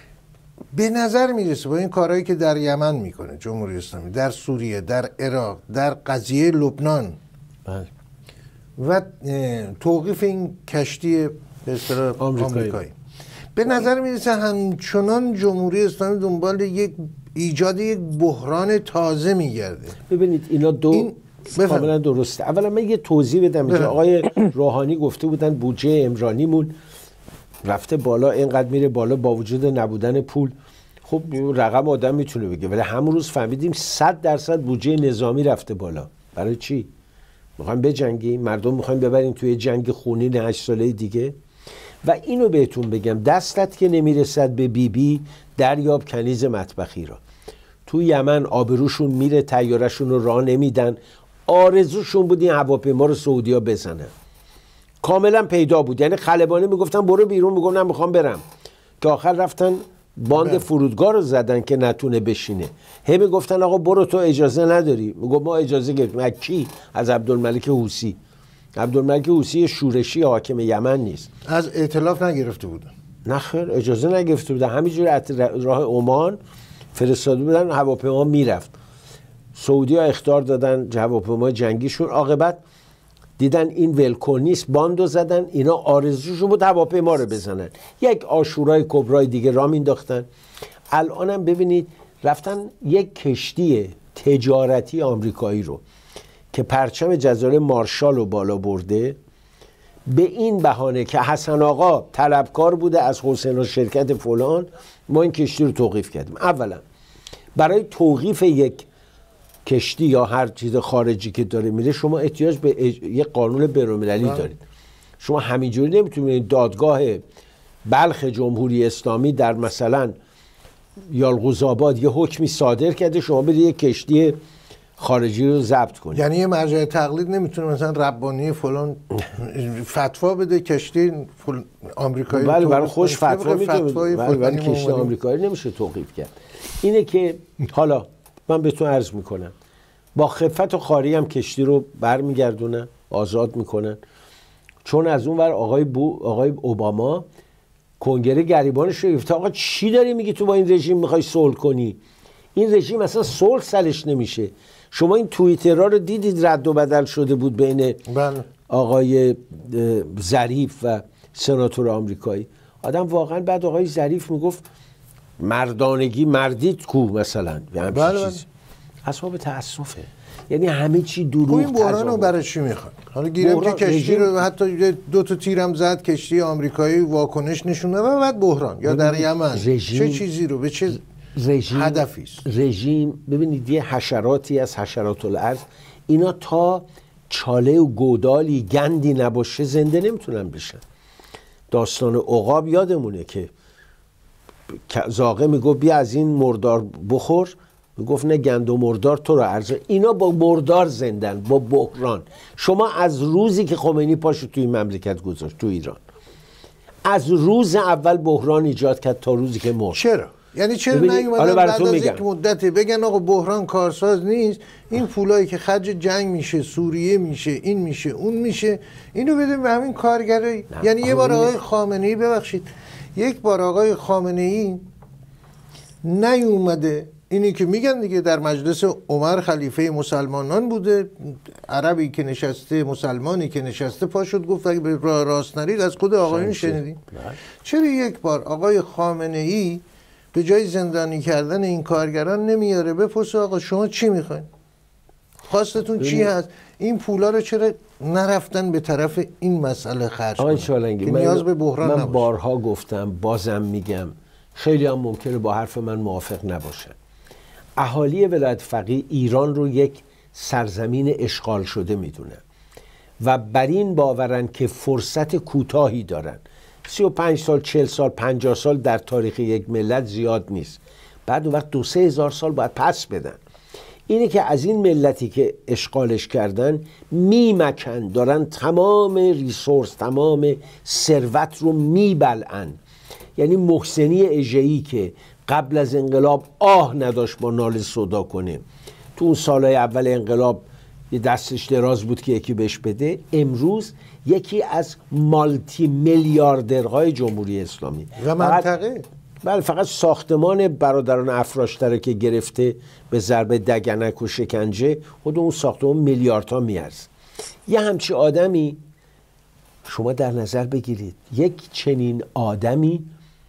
به نظر میرسه با این کارهایی که در یمن میکنه جمهوری اسلامی، در سوریه، در عراق، در قضیه لبنان بله. و توقیف این کشتی به اصطلاح آمریکایی، به نظر میرسه همچنان جمهوری اسلامی دنبال یک ایجاد یک بحران تازه میگرده. ببینید اینا دو این کاملا درسته. اولا من یه توضیح بدم که آقای روحانی گفته بودن بودجه عمرانیمون رفته بالا، اینقدر میره بالا با وجود نبودن پول. خب رقم آدم میتونه بگه، ولی همون روز فهمیدیم صد درصد بودجه نظامی رفته بالا. برای چی؟ میخوایم بجنگیم؟ مردم میخوایم ببریم توی جنگ خونین هشت ساله دیگه؟ و اینو بهتون بگم، دستت که نمیرسد به بی بی دریاب کنیز مطبخی را. تو یمن آبروشون میره، طیارشون رو راه نمیدن. آرزوشون بود این هواپیما رو سعودیا بزنن. کاملا پیدا بود، یعنی خلبانه میگفتن برو بیرون، میگم نمیخوام برم، که آخر رفتن باند فرودگاه رو زدن که نتونه بشینه. هی میگفتن آقا برو، تو اجازه نداری. میگم ما اجازه گرفتیم. از کی؟ از عبدالملک حوثی. عبدالملک حوثی شورشی حاکم یمن نیست. از ائتلاف نگرفته بودن؟ نه خیر، اجازه نگرفته بودن، همینجوری راه عمان فرستاده بودن، هواپیما میرفت. سعودی ها اخطار دادن هواپیمای جنگیشون، عاقبت دیدن این ولکن نیست، باندو زدن. اینا آرزوشون بود هواپیما رو بزنن. یک آشورای کبرای دیگه راه مینداختن. الانم ببینید رفتن یک کشتی تجارتی آمریکایی رو که پرچم جزایر مارشال رو بالا برده، به این بهانه که حسن آقا طلبکار بوده از حسین و شرکت فلان، ما این کشتی رو توقیف کردیم. اولا برای توقیف یک کشتی یا هر چیز خارجی که داره میره شما احتیاج به اج... یک قانون بین‌المللی دارید. شما همینجوری نمیتونید دادگاه بلخ جمهوری اسلامی در مثلا یالقوز آباد یه حکمی صادر کرده شما برید یک کشتی خارجی رو ضبط کنید. یعنی یه مرجع تقلید نمیتونه مثلا ربانی فلان فتوا بده کشتی فل... آمریکایی، بله برای خوش فتوا میده، ولی کشتی آمریکایی نمیشه توقیف کرد. اینه که حالا من بهتون عرض میکنم با خفت و خاری هم کشتی رو برمیگردونن، آزاد میکنن. چون از اون ور آقای بو آقای اوباما کنگره گریبانش رو گرفته. آقا چی داری میگی تو با این رژیم میخوای صلح کنی؟ این رژیم اصلا صلح سلش نمیشه. شما این توییترها رو دیدید رد و بدل شده بود بین بله. آقای ظریف و سناتور آمریکایی. آدم واقعا بعد آقای ظریف میگفت مردانگی مردید کو مثلا، یعنی بله چیز اصحاب تاسفه. یعنی همه چی دروغ. این بحران رو برای چی میخواد؟ حالا گیرم که کشتی رو حتی دو تا تیرم زد، کشتی آمریکایی واکنش نشونه و بعد بحران. یا در یمن چه چیزی رو به چه رژیم هدفی است؟ رژیم ببینید یه حشراتی از حشرات الارض، اینا تا چاله و گودالی گندی نباشه زنده نمیتونن بشن. داستان عقاب یادمونه که زاغه میگفت بیا از این مردار بخور، میگفت نه گند و مردار تو رو عرضه. اینا با مردار زندن، با بحران. شما از روزی که خمینی پاشو توی مملکت گذاشت تو ایران، از روز اول بحران ایجاد کرد تا روزی که مرد. چرا؟ یعنی چرا نیومدن بعد از یک مدتی بگن آقا بحران کارساز نیست، این پولایی که خرج جنگ میشه، سوریه میشه، این میشه، اون میشه، اینو بدیم به همین کارگرایی. یعنی یه بار آقای خامنه‌ای، ببخشید یک بار آقای خامنه‌ای نیومده اینی که میگن دیگه در مجلس عمر خلیفه مسلمانان بوده، عربی که نشسته، مسلمانی که نشسته پا شد گفت اگه به راه راست نرید از خود آقایون شنیدیم. چرا یک بار آقای خامنه ای به جای زندانی کردن این کارگران نمیاره بپرسه آقا شما چی میخواین؟ خواستتون چی هست؟ این پولا رو چرا نرفتن به طرف این مسئله خرج آقای کنن چالنگی، که من نیاز به بحران من نباشه؟ بارها گفتم، بازم میگم، خیلی هم ممکنه با حرف من موافق نباشن. اهالی ولایت فقیه ایران رو یک سرزمین اشغال شده میدونن و بر این باورن که فرصت کوتاهی دارن. سی و پنج سال، چهل سال، پنجاه سال در تاریخ یک ملت زیاد نیست. بعد اون وقت دو سه هزار سال باید پس بدن. اینه که از این ملتی که اشغالش کردن میمکن، دارن تمام ریسورس، تمام ثروت رو میبلعن. یعنی محسنی اژه‌ای که قبل از انقلاب آه نداشت با نال صدا کنه، تو اون سالهای اول انقلاب یه دستش دراز بود که یکی بهش بده، امروز یکی از مالتی میلیاردرهای جمهوری اسلامی و منطقه، بله، فقط ساختمان برادران افراشتره که گرفته به ضرب دگنک و شکنجه، خود اون ساختمان میلیاردها میارزه. یه همچی آدمی شما در نظر بگیرید، یک چنین آدمی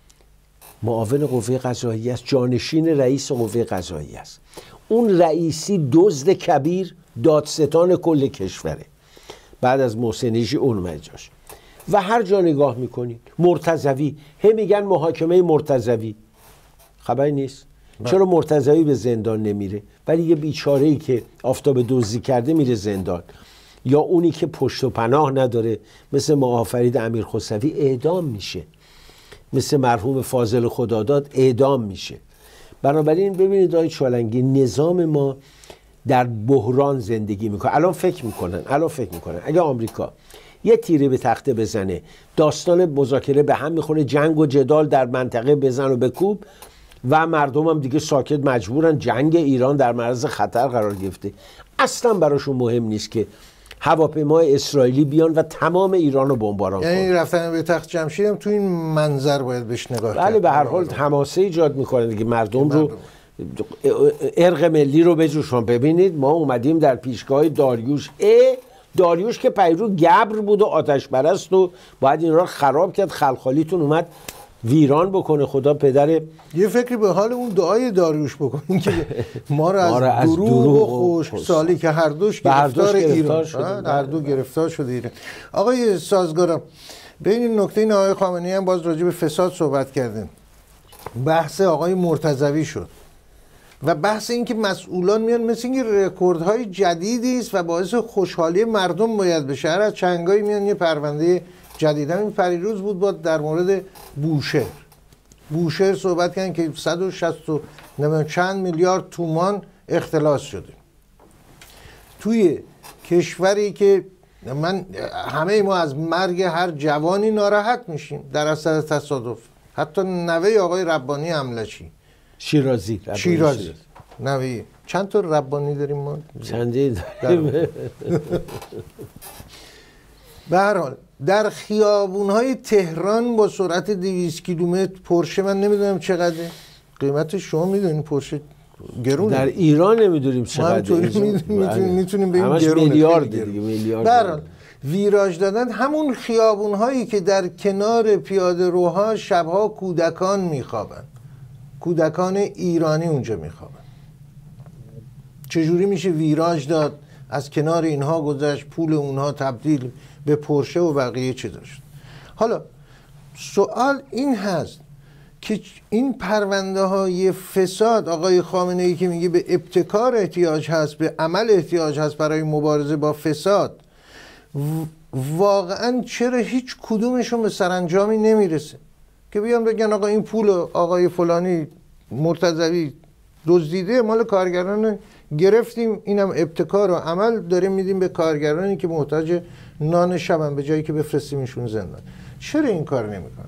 معاون قوه قضاییه است، جانشین رئیس قوه قضاییه است. اون رئیسی دزد کبیر، دادستان کل کشوره، بعد از محسنیجی اون مجاش. و هر جا نگاه میکنید مرتضوی، هم میگن محاکمه مرتضوی، خبری نیست. چرا مرتضوی به زندان نمیره ولی یه بیچاره‌ای که آفتاب دزدی کرده میره زندان؟ یا اونی که پشت و پناه نداره مثل معافرید امیر خسروی اعدام میشه، مثل مرحوم فاضل خداداد اعدام میشه. بنابراین ببینید آقای چالنگی، نظام ما در بحران زندگی میکنه. الان فکر میکنن الان فکر میکنن اگه آمریکا یه تیره به تخته بزنه، داستان مذاکره به هم میخوره، جنگ و جدال در منطقه بزن و بکوب و مردم هم دیگه ساکت، مجبورن. جنگ ایران در معرض خطر قرار گرفته. اصلا براشون مهم نیست که هواپیمای اسرائیلی بیان و تمام ایران رو بمباران کنن. یعنی رفتن به تخت جمشید هم تو این منظر باید بهش نگاه کرد. بله، به هر حال حماسه ایجاد میکنه دیگه، مردم رو، ارق ملی رو بجوشون. ببینید ما اومدیم در پیشگاه داریوش، اه داریوش که پیرو گبر بود و آتش پرست و باید این را خراب کرد، خلخالیتون اومد ویران بکنه. خدا پدر. یه فکری به حال اون دعای داریوش بکنین که ما رو از, از دروغ و خوش سالی که هر دوش گرفتار ایران شد، هر دو گرفتار شده ایران. آقای سازگارم، به این نکته این آقای خامنه‌ای هم باز راجع به فساد صحبت کردن. بحث آقای مرتضوی شد و بحث این که مسئولان میان مثل این رکوردهای جدیدی است و باعث خوشحالی مردم باید بشه. هر از چنگایی میان یه پرونده جدید. همین پریروز بود با در مورد بوشهر بوشهر صحبت کردن که صد و شصت و چند میلیارد تومان اختلاس شده توی کشوری که من همه ما از مرگ هر جوانی ناراحت میشیم در اثر تصادف. حتی نوه آقای ربانی املچی شیرازی شیرازی, شیرازی. نوی چند تا ربانی داریم ما؟ چندی داریم. به هر حال در خیابون‌های تهران با سرعت دویست کیلومتر پورشه، من نمیدونم چقدره قیمتش، شما میدونین پورشه گرونه؟ در ایران نمیدونیم چقدره، میتونیم میتونیم به این گرونه میلیارد دیگه، میلیارد. به هر حال ویراج دادن همون خیابون‌هایی که در کنار پیاده روها شبها کودکان میخوابن، کودکان ایرانی اونجا میخوابن. چجوری میشه ویراج داد، از کنار اینها گذشت، پول اونها تبدیل به پورشه و بقیه چه داشت؟ حالا سوال این هست که این پرونده های فساد، آقای خامنه ای که میگه به ابتکار احتیاج هست، به عمل احتیاج هست برای مبارزه با فساد، واقعا چرا هیچ کدومشون به سرانجامی نمیرسه که بیان بگن آقا این پول آقای فلانی مرتضوی دزدیده مال کارگران گرفتیم، اینم ابتکار و عمل داریم میدیم به کارگرانی که محتاج نان شبن به جایی که بفرستیمشون زندان. چرا این کار نمیکنه؟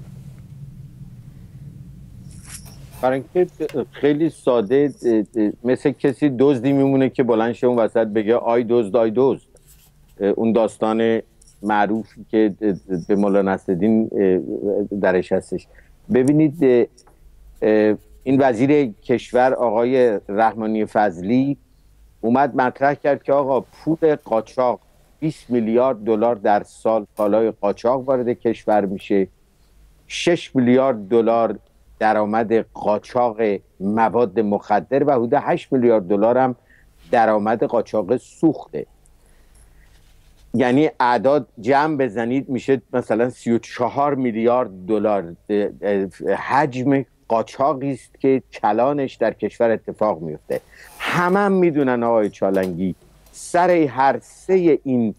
برای اینکه خیلی ساده، مثل کسی دزدی میمونه که بلند شه اون وسط بگه آی دزد آی دزد. اون داستان معروفی که به مولانا نصرالدین درش هستش. ببینید این وزیر کشور آقای رحمانی فضلی اومد مطرح کرد که آقا پول قاچاق بیست میلیارد دلار در سال کالای قاچاق وارد کشور میشه، شش میلیارد دلار درآمد قاچاق مواد مخدر و حدود هشت میلیارد دلار هم درآمد قاچاق سوخته. یعنی اعداد جمع بزنید میشه مثلا سی و چهار میلیارد دلار حجم قاچاقی است که کلانش در کشور اتفاق میفته. همه هم میدونن آقای چالنگی سر هر سه این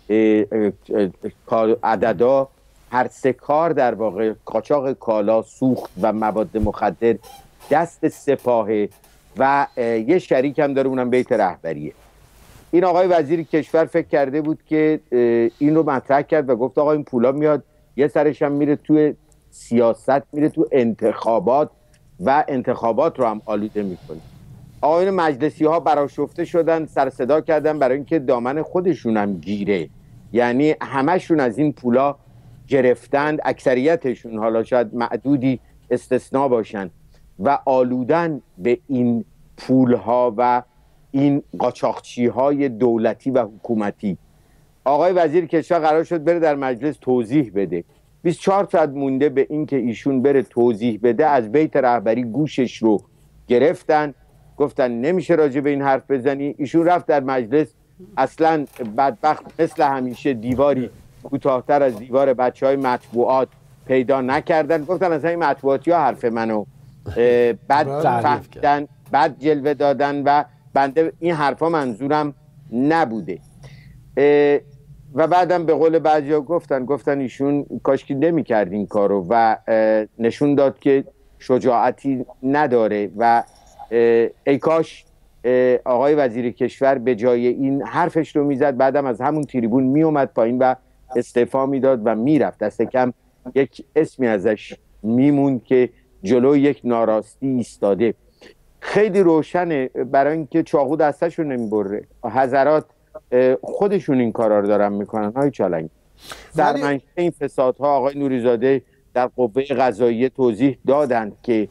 عددا، هر سه کار در واقع قاچاق کالا، سوخت و مواد مخدر دست سپاهه و یه شریک هم داره، اونم بیت رهبریه. این آقای وزیر کشور فکر کرده بود که این رو مطرح کرد و گفت آقا این پولا میاد یه سرش هم میره توی سیاست، میره تو انتخابات و انتخابات رو هم آلوده میکنه. آقایون مجلسی ها برآشفته شدن، سر صدا کردن برای اینکه دامن خودشون هم گیره. یعنی همشون از این پولا گرفتند، اکثریتشون، حالا شاید معدودی استثناء باشن، و آلودن به این پولها و این قاچاقچی های دولتی و حکومتی. آقای وزیر کشور قرار شد بره در مجلس توضیح بده. بیست و چهار ساعت مونده به این که ایشون بره توضیح بده، از بیت رهبری گوشش رو گرفتن، گفتن نمیشه راجع به این حرف بزنی. ایشون رفت در مجلس، اصلا بدبخت مثل همیشه دیواری کوتاه‌تر از دیوار بچهای مطبوعات پیدا نکردن. گفتن اصلا این مطبوعاتی ها حرف منو بد فهمیدن، بد جلوه دادن و بنده این حرفا منظورم نبوده. و بعدم به قول بعضیا گفتن گفتن ایشون کاشکی نمی کرد این کارو و نشون داد که شجاعتی نداره و ای کاش آقای وزیر کشور به جای این حرفش رو میزد، بعدم از همون تریبون می اومد پایین و استعفا میداد و میرفت. دست کم یک اسمی ازش میمون که جلو یک ناراستی ایستاده. خیلی روشنه برای اینکه چاقو دستش رو نمیبره. حضرات خودشون این کارا رو دارن میکنن. های چالنگی در منشأ این فسادها آقای نوریزاده در قوه قضاییه توضیح دادند که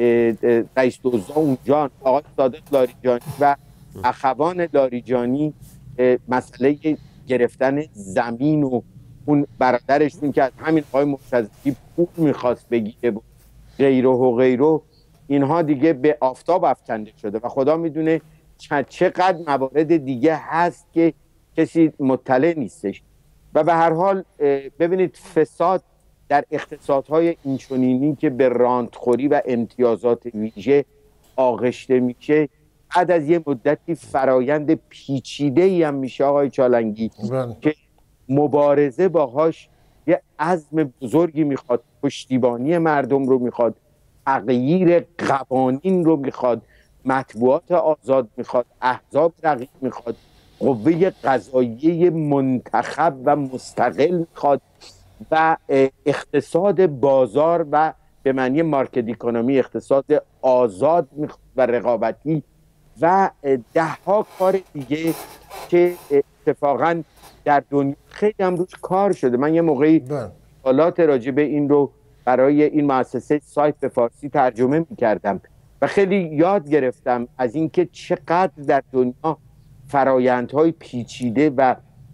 رئیس دزدا اونجا آقای صادق لاریجانی و اخوان لاریجانی مسئله گرفتن زمین و اون برادرشون که از همین آقای مرتضوی پول میخواست بگیره و غیره و غیره، اینها دیگه به آفتاب افکنده شده و خدا میدونه چقدر موارد دیگه هست که کسی مطلع نیستش. و به هر حال ببینید فساد در اقتصادهای اینچنینی که به رانتخوری و امتیازات ویژه آغشته میشه، بعد از یه مدتی فرایند پیچیده‌ای هم میشه آقای چالنگی بله. که مبارزه باهاش یه عزم بزرگی میخواد، پشتیبانی مردم رو میخواد، تغییر قوانین رو میخواد، مطبوعات آزاد میخواد، احزاب رقیب میخواد، قوه قضاییه منتخب و مستقل میخواد و اقتصاد بازار و به معنی مارکت اکونومی اقتصاد آزاد میخواد و رقابتی و ده ها کار دیگه که اتفاقا در دنیا خیلی هم روش کار شده. من یه موقعی حالات راجع به این رو برای این مؤسسه سایت به فارسی ترجمه میکردم و خیلی یاد گرفتم از اینکه چقدر در دنیا فرایندهای پیچیده و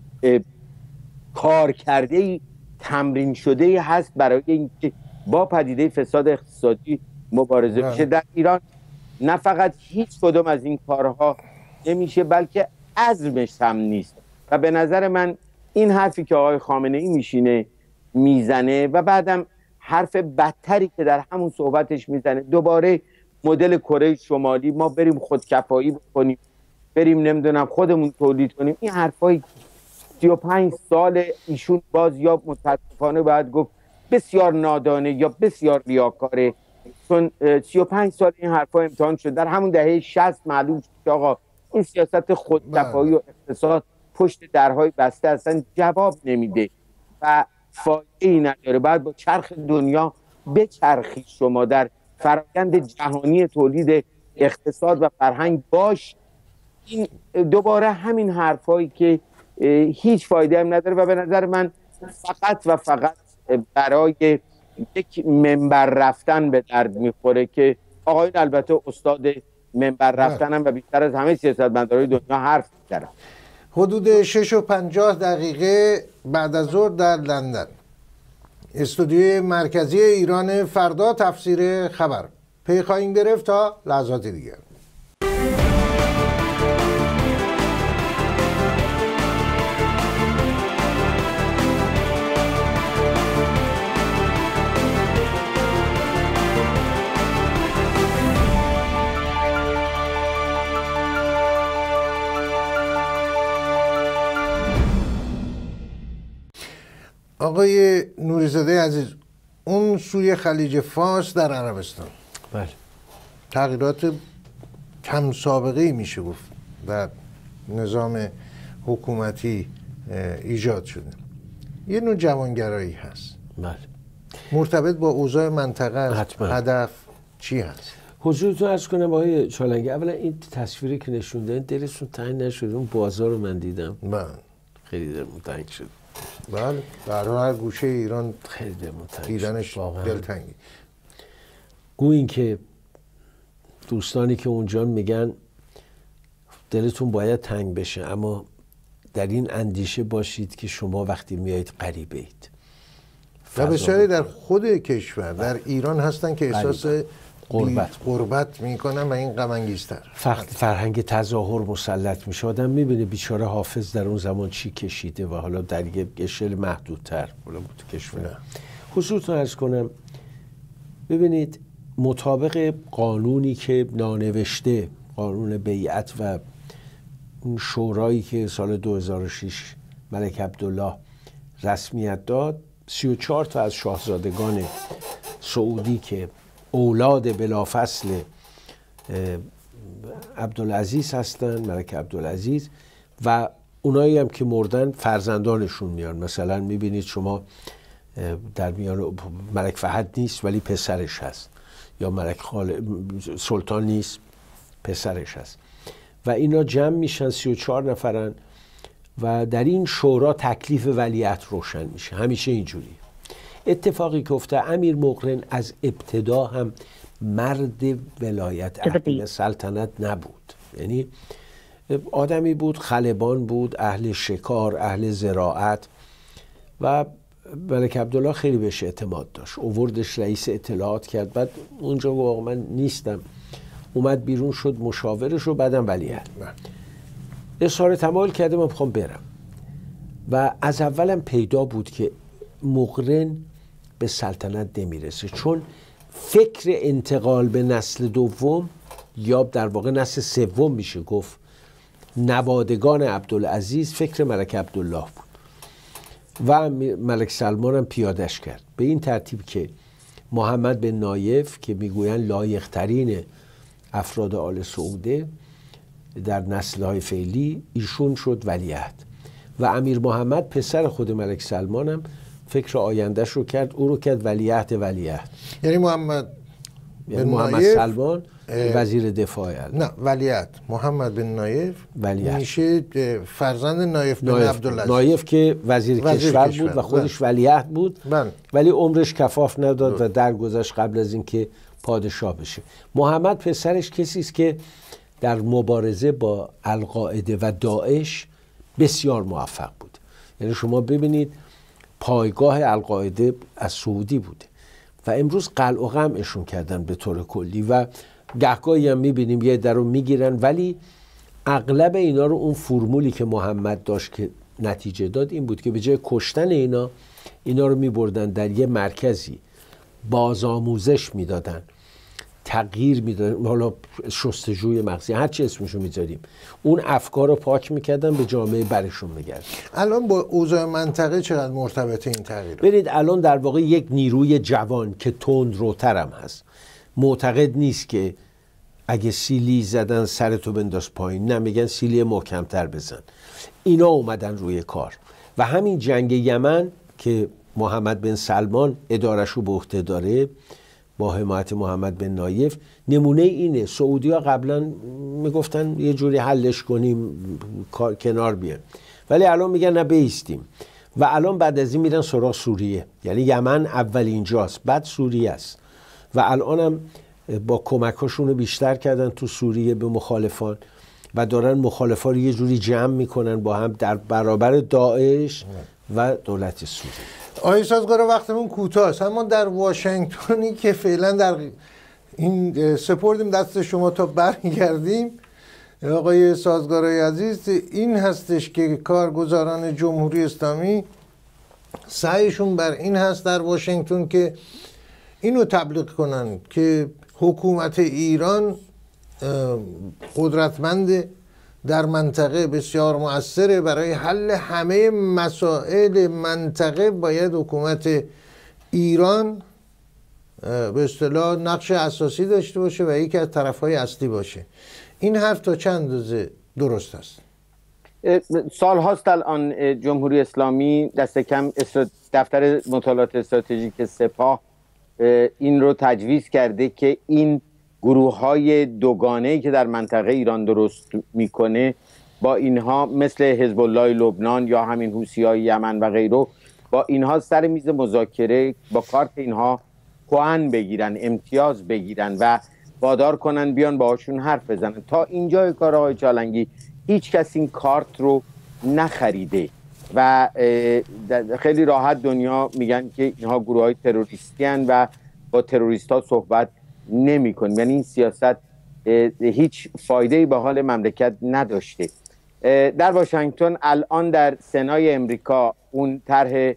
کار کرده تمرین شده هست برای اینکه با پدیده فساد اقتصادی مبارزه بشه. در ایران نه فقط هیچ کدوم از این کارها نمیشه، بلکه عزمش هم نیست. و به نظر من این حرفی که آقای خامنه ای میشینه میزنه و بعدم حرف بدتری که در همون صحبتش میزنه، دوباره مدل کره شمالی، ما بریم خودکفایی بکنیم، بریم نمیدونم خودمون تولید کنیم، این حرفایی سی و پنج سال ایشون باز یا متاسفانه باید گفت بسیار نادانه یا بسیار ریاکاره، چون سی و پنج سال این حرفا امتحان شد. در همون دهه شصت معلوم شد که آقا این سیاست خودکفایی و اقتصاد پشت درهای بسته اصلا جواب نمیده و فایده ای نداره. باید با چرخ دنیا بچرخید، شما در فرآیند جهانی تولید اقتصاد و فرهنگ باش. این دوباره همین حرفایی که هیچ فایده هم نداره و به نظر من فقط و فقط برای یک منبر رفتن به درد میخوره که آقایون البته استاد منبر رفتنم و بیشتر از همه سیاستمدارای دنیا حرف می‌زنن. حدود شش و پنجاه دقیقه بعد از ظهر در لندن، استودیوی مرکزی ایران فردا تفسیر خبر پی خواهیم گرفت تا لحظات دیگر. آقای نوریزاده عزیز، اون سوی خلیج فارس در عربستان، بله، تغییرات کم سابقه ای میشه گفت در نظام حکومتی ایجاد شده. یه نوع جوانگرایی هست. بله. مرتبط با اوضاع منطقه است. هدف چی هست؟ حضورتون عرض کنم آقای چالنگی، اولا این تصویری که نشوندن دلشون تنگ نشد؟ اون بازار رو من دیدم، بله، خیلی دلمون تنگ شد. بله، در هر گوشه ایران خیلی دلمون تنگ دیدنش دلتنگی. گویین که دوستانی که اونجا میگن دلتون باید تنگ بشه، اما در این اندیشه باشید که شما وقتی میایید غریبه اید. و بسیاری در خود کشور در ایران هستن که احساس غربت غربت میکنن و این غم انگیزتر. فرهنگ تظاهر مسلط میشه. آدم میبینه بیچاره حافظ در اون زمان چی کشیده و حالا در یه اشل محدودتر حالا تو کشور. حضورتون عرض کنم، ببینید مطابق قانونی که نانوشته، قانون بیعت و اون شورایی که سال دو هزار و شش ملک عبدالله رسمیت داد، سی و چهار تا از شاهزادگان سعودی که اولاد بلافصل عبدالعزیز هستن، ملک عبدالعزیز، و اونایی هم که مردن فرزندانشون میان. مثلا میبینید شما در میان ملک فهد نیست ولی پسرش هست، یا ملک خال... سلطان نیست پسرش هست، و اینا جمع میشن، سی و چهار نفرن و در این شورا تکلیف ولیعت روشن میشه. همیشه اینجوری. اتفاقی که افتاد، امیر مقرن از ابتدا هم مرد ولایت اهل سلطنت نبود، یعنی آدمی بود خلبان بود، اهل شکار، اهل زراعت، و ملک عبدالله خیلی بهش اعتماد داشت. اووردش رئیس اطلاعات کرد، بعد اونجا واقعا من نیستم، اومد بیرون شد مشاورش و بعدم ولیعت. اظهار تمایل کرده من میخوام برم، و از اولم پیدا بود که مقرن به سلطنت نمیرسه، چون فکر انتقال به نسل دوم یا در واقع نسل سوم میشه گفت، نوادگان عبدالعزیز، فکر ملک عبدالله بود و ملک سلمان هم پیادش کرد به این ترتیب که محمد بن نایف که میگوین لایق ترین افراد آل سعوده در نسل‌های فعلی، ایشون شد ولیعهد، و امیر محمد پسر خود ملک سلمان هم فکر آیندهش رو کرد، او رو کرد ولیعهد ولیعهد. یعنی محمد یعنی محمد سلمان وزیر دفاع علم. نه، ولیعهد محمد بن نایف ولیعهد میشه فرزند نایف بن عبدالعزیز. نایف که وزیر, وزیر کشور, کشور بود و خودش ولیعهد بود، بله. ولی عمرش کفاف نداد بله. و درگذشت قبل از اینکه پادشاه بشه. محمد پسرش کسی است که در مبارزه با القاعده و داعش بسیار موفق بود. یعنی شما ببینید پایگاه القاعده از سعودی بوده و امروز قلع و قمعشون کردن به طور کلی، و گهگاهی هم میبینیم یه در رو میگیرن، ولی اغلب اینا رو اون فرمولی که محمد داشت که نتیجه داد این بود که به جای کشتن اینا اینا رو میبردن در یه مرکزی بازآموزش میدادن، تغییر میدادن، حالا شستشوی مغزی هر چی اسمشو میذاریم، اون افکار رو پاک میکردن به جامعه برشون میگرد. الان با اوضاع منطقه چقدر مرتبط این تغییر؟ ببینید الان در واقع یک نیروی جوان که تند روترم هست، معتقد نیست که اگه سیلی زدن سرتو بنداز پایین، نه، میگن سیلی محکمتر بزن. اینا اومدن روی کار، و همین جنگ یمن که محمد بن سلمان ادارشو به عهده داره با حمایت محمد بن نایف، نمونه اینه. سعودی‌ها قبلا میگفتن یه جوری حلش کنیم کنار بیان، ولی الان میگن نه بایستیم، و الان بعد از این میرن سراغ سوریه. یعنی یمن اول اینجاست، بعد سوریه است، و الان هم با کمکاشون رو بیشتر کردن تو سوریه به مخالفان و دارن مخالفان رو یه جوری جمع میکنن با هم در برابر داعش و دولت سوریه. آقای سازگار وقتمون کوتاه است، اما در واشنگتنی که فعلا در این سپردیم دست شما تا برگردیم، آقای سازگارای عزیز، این هستش که کارگزاران جمهوری اسلامی سعیشون بر این هست در واشنگتن که اینو تبلیغ کنن که حکومت ایران قدرتمند، در منطقه بسیار مؤثره، برای حل همه مسائل منطقه باید حکومت ایران به اصطلاح نقش اساسی داشته باشه و یکی از طرفهای اصلی باشه. این حرف تا چند اندازه درست است؟ سال هاست الان جمهوری اسلامی دست کم دفتر مطالعات استراتژیک سپاه این رو تجویز کرده که این گروه های دوگانه‌ای که در منطقه ایران درست میکنه با اینها مثل حزب الله لبنان یا همین حوثی‌های یمن و غیره، با اینها سر میز مذاکره با کارت اینها کهن بگیرن، امتیاز بگیرن و وادار کنن بیان باهاشون حرف بزنن. تا اینجای کار آقای چالنگی هیچ کس این کارت رو نخریده و خیلی راحت دنیا میگن که اینها گروه های تروریستی هن و با تروریست ها صحبت نمی کنیم. یعنی این سیاست هیچ فایده‌ای به حال مملکت نداشته. در واشنگتن الان در سنای امریکا اون طرح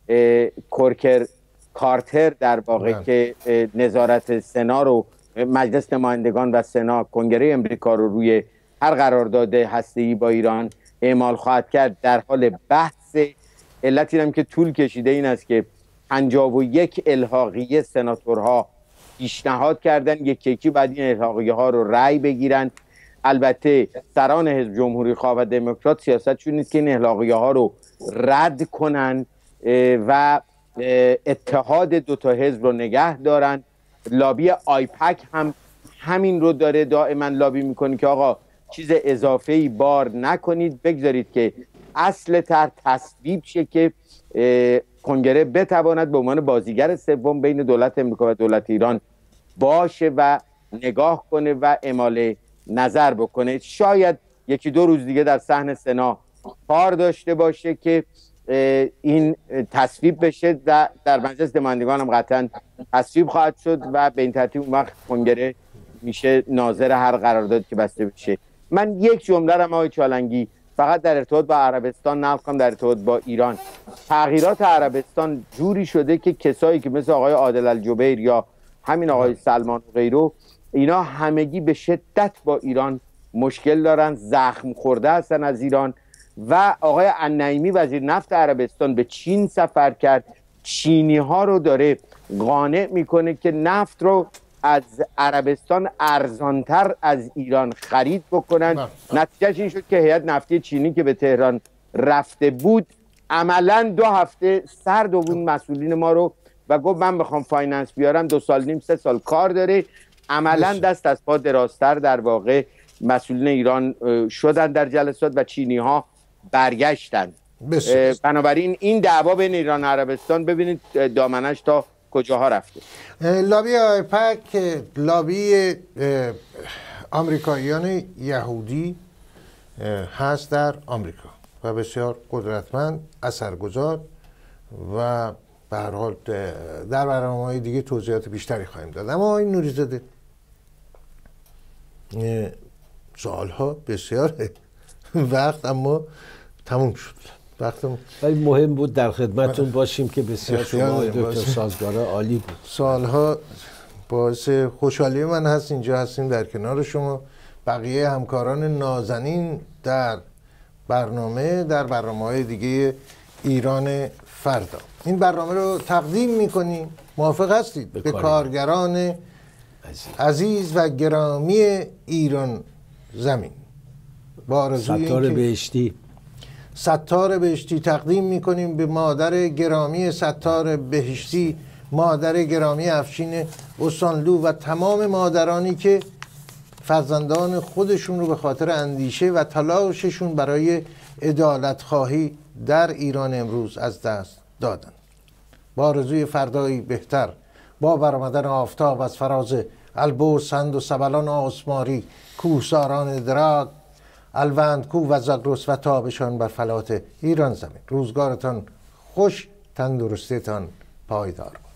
کورکر کارتر در واقع که نظارت سنا رو، مجلس نمایندگان و سنا کنگره امریکا رو روی هر قرارداد هسته‌ای با ایران اعمال خواهد کرد در حال بحث. علت اینم که طول کشیده این است که پنجاه و یک الحاقیه سناتورها پیشنهاد کردن یک یکی بعد این الحاقیه ها رو رأی بگیرن. البته سران حزب جمهوری خواه و دموکرات سیاستشون نیست که این الحاقیه ها رو رد کنن و اتحاد دوتا حزب رو نگه دارن. لابی آیپک هم همین رو داره دائما لابی میکنه که آقا چیز اضافه‌ای بار نکنید، بگذارید که اصل طرح تصویب شه که کنگره بتواند به عنوان بازیگر سوم بین دولت امریکا و دولت ایران باشه و نگاه کنه و اعمال نظر بکنه. شاید یکی دو روز دیگه در صحن سنا کار داشته باشه که این تصویب بشه و در مجلس نمایندگان هم قطعا تصویب خواهد شد و به این ترتیب اون وقت کنگره میشه ناظر هر قراردادی که بسته بشه. من یک جمله رو آقای چالنگی فقط در ارتباط با عربستان نقل کنم، در ارتباط با ایران. تغییرات عربستان جوری شده که کسایی که مثل آقای عادل الجبیر یا همین آقای سلمان و غیره، اینا همگی به شدت با ایران مشکل دارن، زخم خورده هستن از ایران. و آقای النعیمی وزیر نفت عربستان به چین سفر کرد، چینی ها رو داره قانع میکنه که نفت رو از عربستان ارزانتر از ایران خرید بکنن. نتیجهش این شد که هیئت نفتی چینی که به تهران رفته بود عملا دو هفته سر دوون مسئولین ما رو و گفت من بخوام فایننس بیارم دو سال نیم سه سال کار داره. عملا دست از پا درازتر در واقع مسئولین ایران شدن در جلسات و چینی ها برگشتن. بنابراین این دعوا بین ایران و عربستان ببینید دامنش تا کجاها رفته. لابی آیپک لابی آمریکاییان یهودی هست در آمریکا و بسیار قدرتمند، اثرگذار و به هر حال در برنامه‌های دیگه توضیحات بیشتری خواهیم داد. اما این نوریزاده سوالها بسیار وقت اما تموم شد وقتمون، ولی مهم بود در خدمتتون باشیم که بسیار شما دکتر سازگارا عالی بود. سالها باعث خوشحالی من هست اینجا هستیم در کنار شما. بقیه همکاران نازنین در برنامه در برنامه‌های دیگه ایران فردا این برنامه رو تقدیم میکنیم. موافق هستید؟ به کارگران عزیز. عزیز و گرامی ایران زمین با آرزوی ستار بهشتی ستار بهشتی تقدیم میکنیم به مادر گرامی ستار بهشتی، مادر گرامی افشین استانلو و تمام مادرانی که فرزندان خودشون رو به خاطر اندیشه و تلاششون برای عدالت خواهی در ایران امروز از دست دادن. با آرزوی فردایی بهتر، با برآمدن آفتاب از فراز البرسند و سبلان آسماری کوهساران دراگ، الوند کو و زاگرس و تابشان بر فلات ایران زمین. روزگارتان خوش، تندرستیتان پایدار.